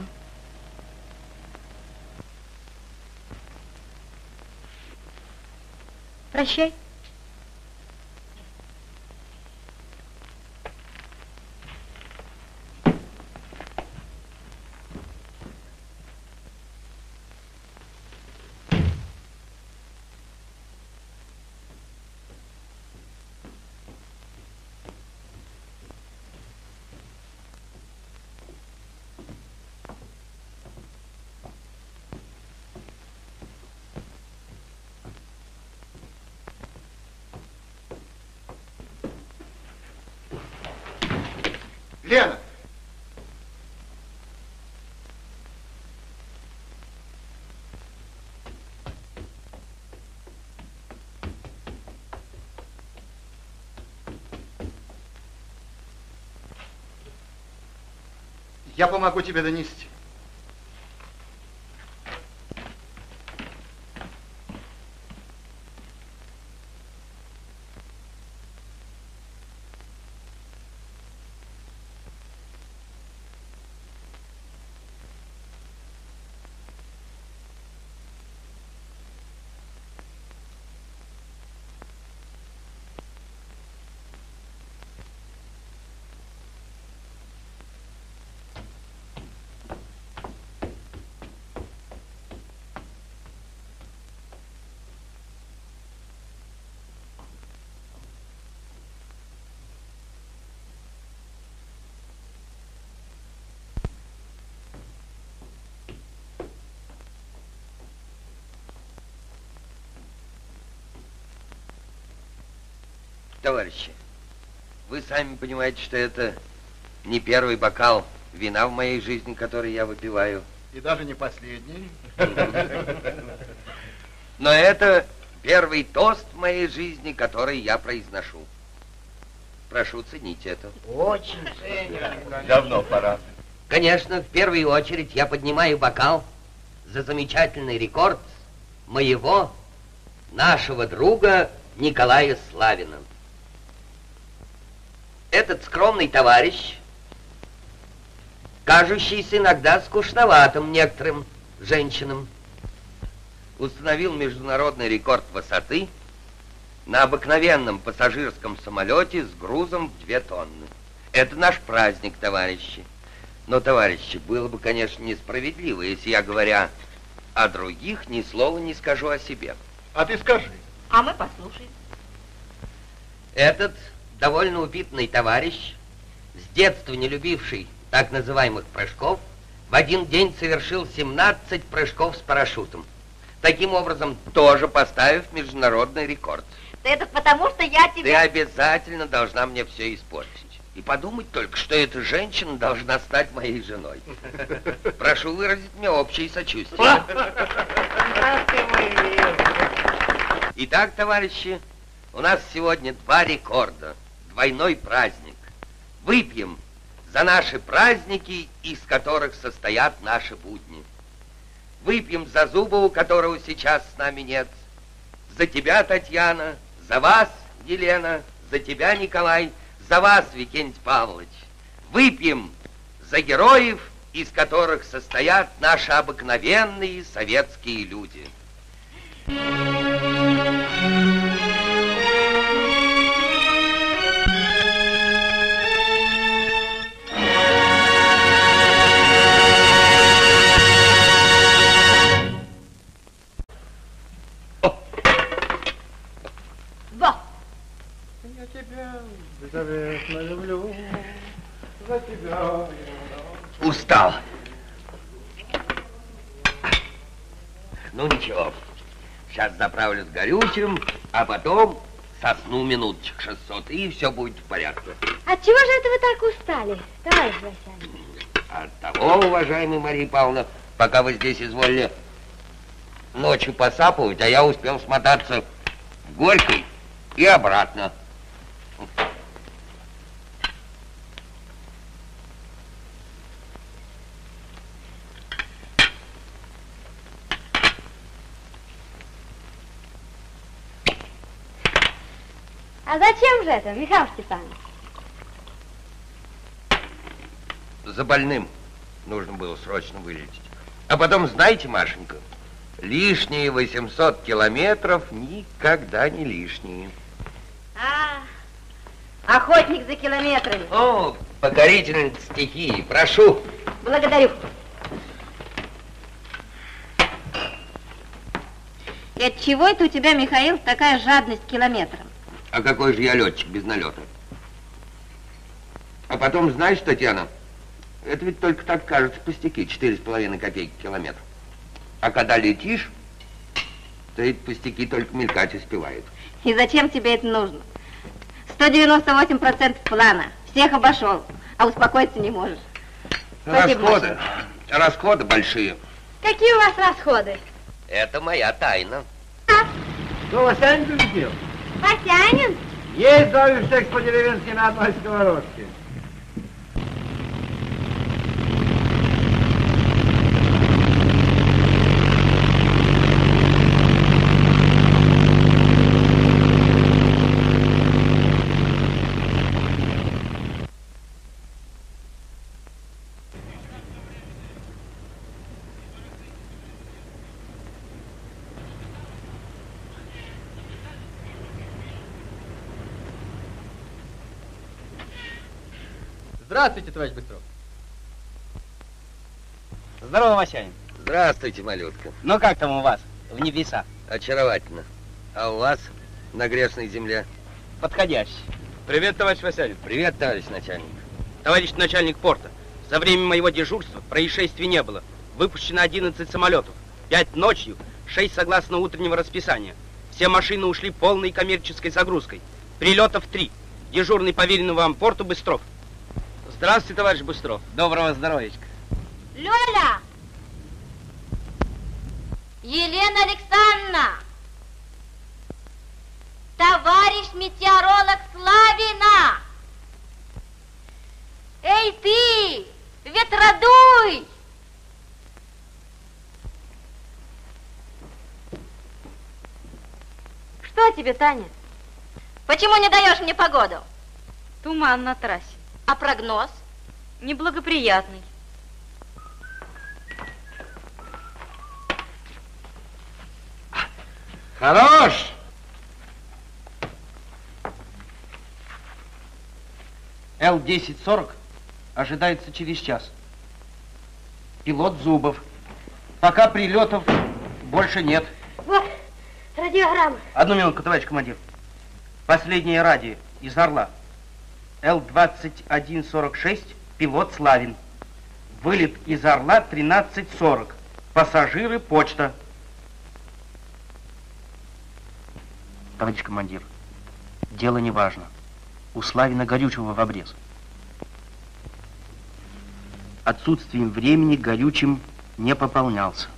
A: Прощай.
K: Лена! Я помогу тебе донести.
D: Товарищи, вы сами понимаете, что это не первый бокал вина в моей жизни, который я выпиваю.
K: И даже не последний.
D: Но это первый тост в моей жизни, который я произношу. Прошу ценить это.
G: Очень ценим.
H: Давно пора.
D: Конечно, в первую очередь я поднимаю бокал за замечательный рекорд моего нашего друга Николая Славина. Этот скромный товарищ, кажущийся иногда скучноватым некоторым женщинам, установил международный рекорд высоты на обыкновенном пассажирском самолете с грузом в 2 тонны. Это наш праздник, товарищи. Но, товарищи, было бы, конечно, несправедливо, если я, говоря о других, ни слова не скажу о себе.
K: А ты скажи.
J: А мы послушаем.
D: Этот довольно упитанный товарищ, с детства не любивший так называемых прыжков, в один день совершил 17 прыжков с парашютом. Таким образом, тоже поставив международный рекорд.
J: Да это потому, что я тебе...
D: Ты обязательно должна мне все испортить. И подумать только, что эта женщина должна стать моей женой. Прошу выразить мне общее сочувствие. Итак, товарищи, у нас сегодня 2 рекорда. Двойной праздник. Выпьем за наши праздники, из которых состоят наши будни. Выпьем за Зубову, которого сейчас с нами нет. За тебя, Татьяна, за вас, Елена, за тебя, Николай, за вас, Викентий Павлович. Выпьем за героев, из которых состоят наши обыкновенные советские люди.
L: Я тебя беззаветно люблю, за тебя.
D: Устал. Ну ничего, сейчас заправлюсь горючим, а потом сосну минуточек 600, и все будет в порядке.
A: От чего же это вы так устали, товарищ Васян?
D: От того, уважаемая Мария Павловна, пока вы здесь изволили ночью посапывать, а я успел смотаться в Горький и обратно.
A: А зачем же это, Михаил Степанович?
D: За больным нужно было срочно вылететь. А потом, знаете, Машенька, лишние 800 километров никогда не лишние.
J: Охотник за километрами.
D: О, покорительница стихии, прошу.
J: Благодарю. И от чего это у тебя, Михаил, такая жадность к километрам?
D: А какой же я летчик без налета? А потом, знаешь, Татьяна, это ведь только так кажется пустяки, 4,5 копейки километр. А когда летишь, то эти пустяки только мелькать успевают.
J: И зачем тебе это нужно? 198% плана. Всех обошел, а успокоиться не можешь. Спасибо,
D: Расходы большие.
A: Какие у вас расходы?
D: Это моя тайна.
L: Что, Васянин победил?
A: Васянин?
L: Есть двое всех по-деревенски на одной сковородке.
S: Здравствуйте, товарищ Быстров.
C: Здорово, Васянин.
D: Здравствуйте, малютка.
C: Ну как там у вас в небесах?
D: Очаровательно. А у вас на грешной земле?
C: Подходящий. Привет, товарищ Васянин.
D: Привет, товарищ начальник.
C: Товарищ начальник порта, за время моего дежурства происшествий не было. Выпущено 11 самолетов. 5 ночью, 6 согласно утреннего расписания. Все машины ушли полной коммерческой загрузкой. Прилетов 3. Дежурный поверенный вам порту Быстров. Здравствуйте, товарищ Быстров. Доброго здоровьечка.
J: Лёля! Елена Александровна! Товарищ метеоролог Славина! Эй ты! Ветродуй!
A: Что тебе, Таня?
J: Почему не даешь мне погоду?
A: Туман на трассе.
J: А прогноз?
A: Неблагоприятный.
P: Хорош!
C: Л-1040 ожидается через час. Пилот Зубов. Пока прилетов больше нет.
M: Вот, радиограмма.
C: Одну минутку, товарищ командир. Последнее радио из Орла. Л-2146, пилот Славин. Вылет из Орла 13:40. Пассажиры почта. Товарищ командир, дело не важно. У Славина горючего в обрез. Отсутствием времени горючим не пополнялся.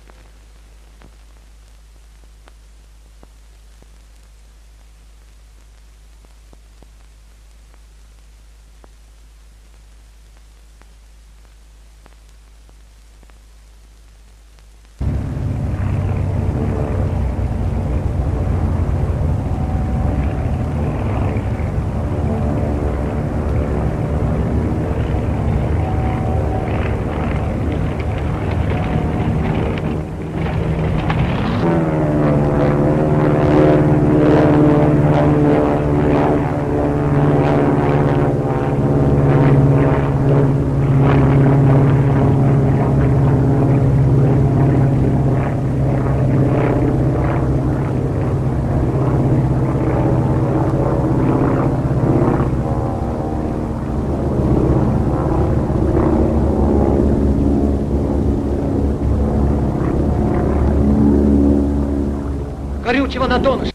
I: Горючего на донышке.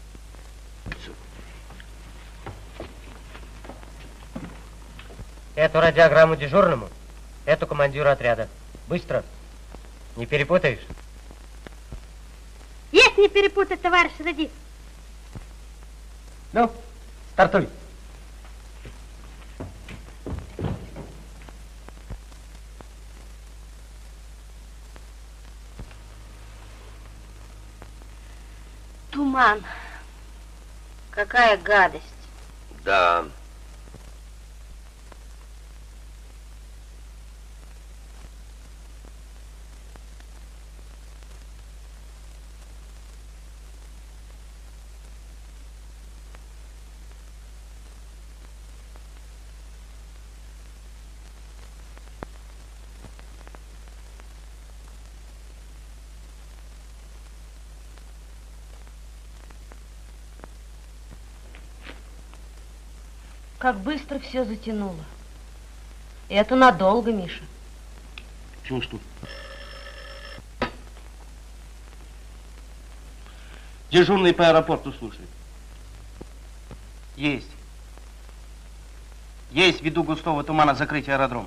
F: Эту радиограмму дежурному, эту командиру отряда. Быстро. Не перепутаешь?
M: Есть не перепутать, товарищ радист.
C: Ну, стартуй.
A: Туман. Какая гадость.
D: Да.
A: Как быстро все затянуло. И это надолго, Миша.
C: Чувствую. Дежурный по аэропорту слушает. Есть. Есть ввиду густого тумана закрытие аэродрома.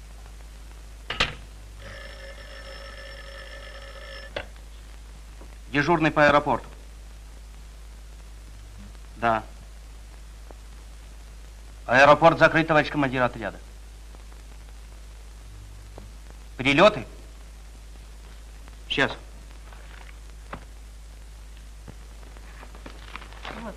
C: Дежурный по аэропорту. Да. Аэропорт закрыт, товарищ командир отряда. Прилеты? Сейчас. Вот.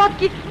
E: лодки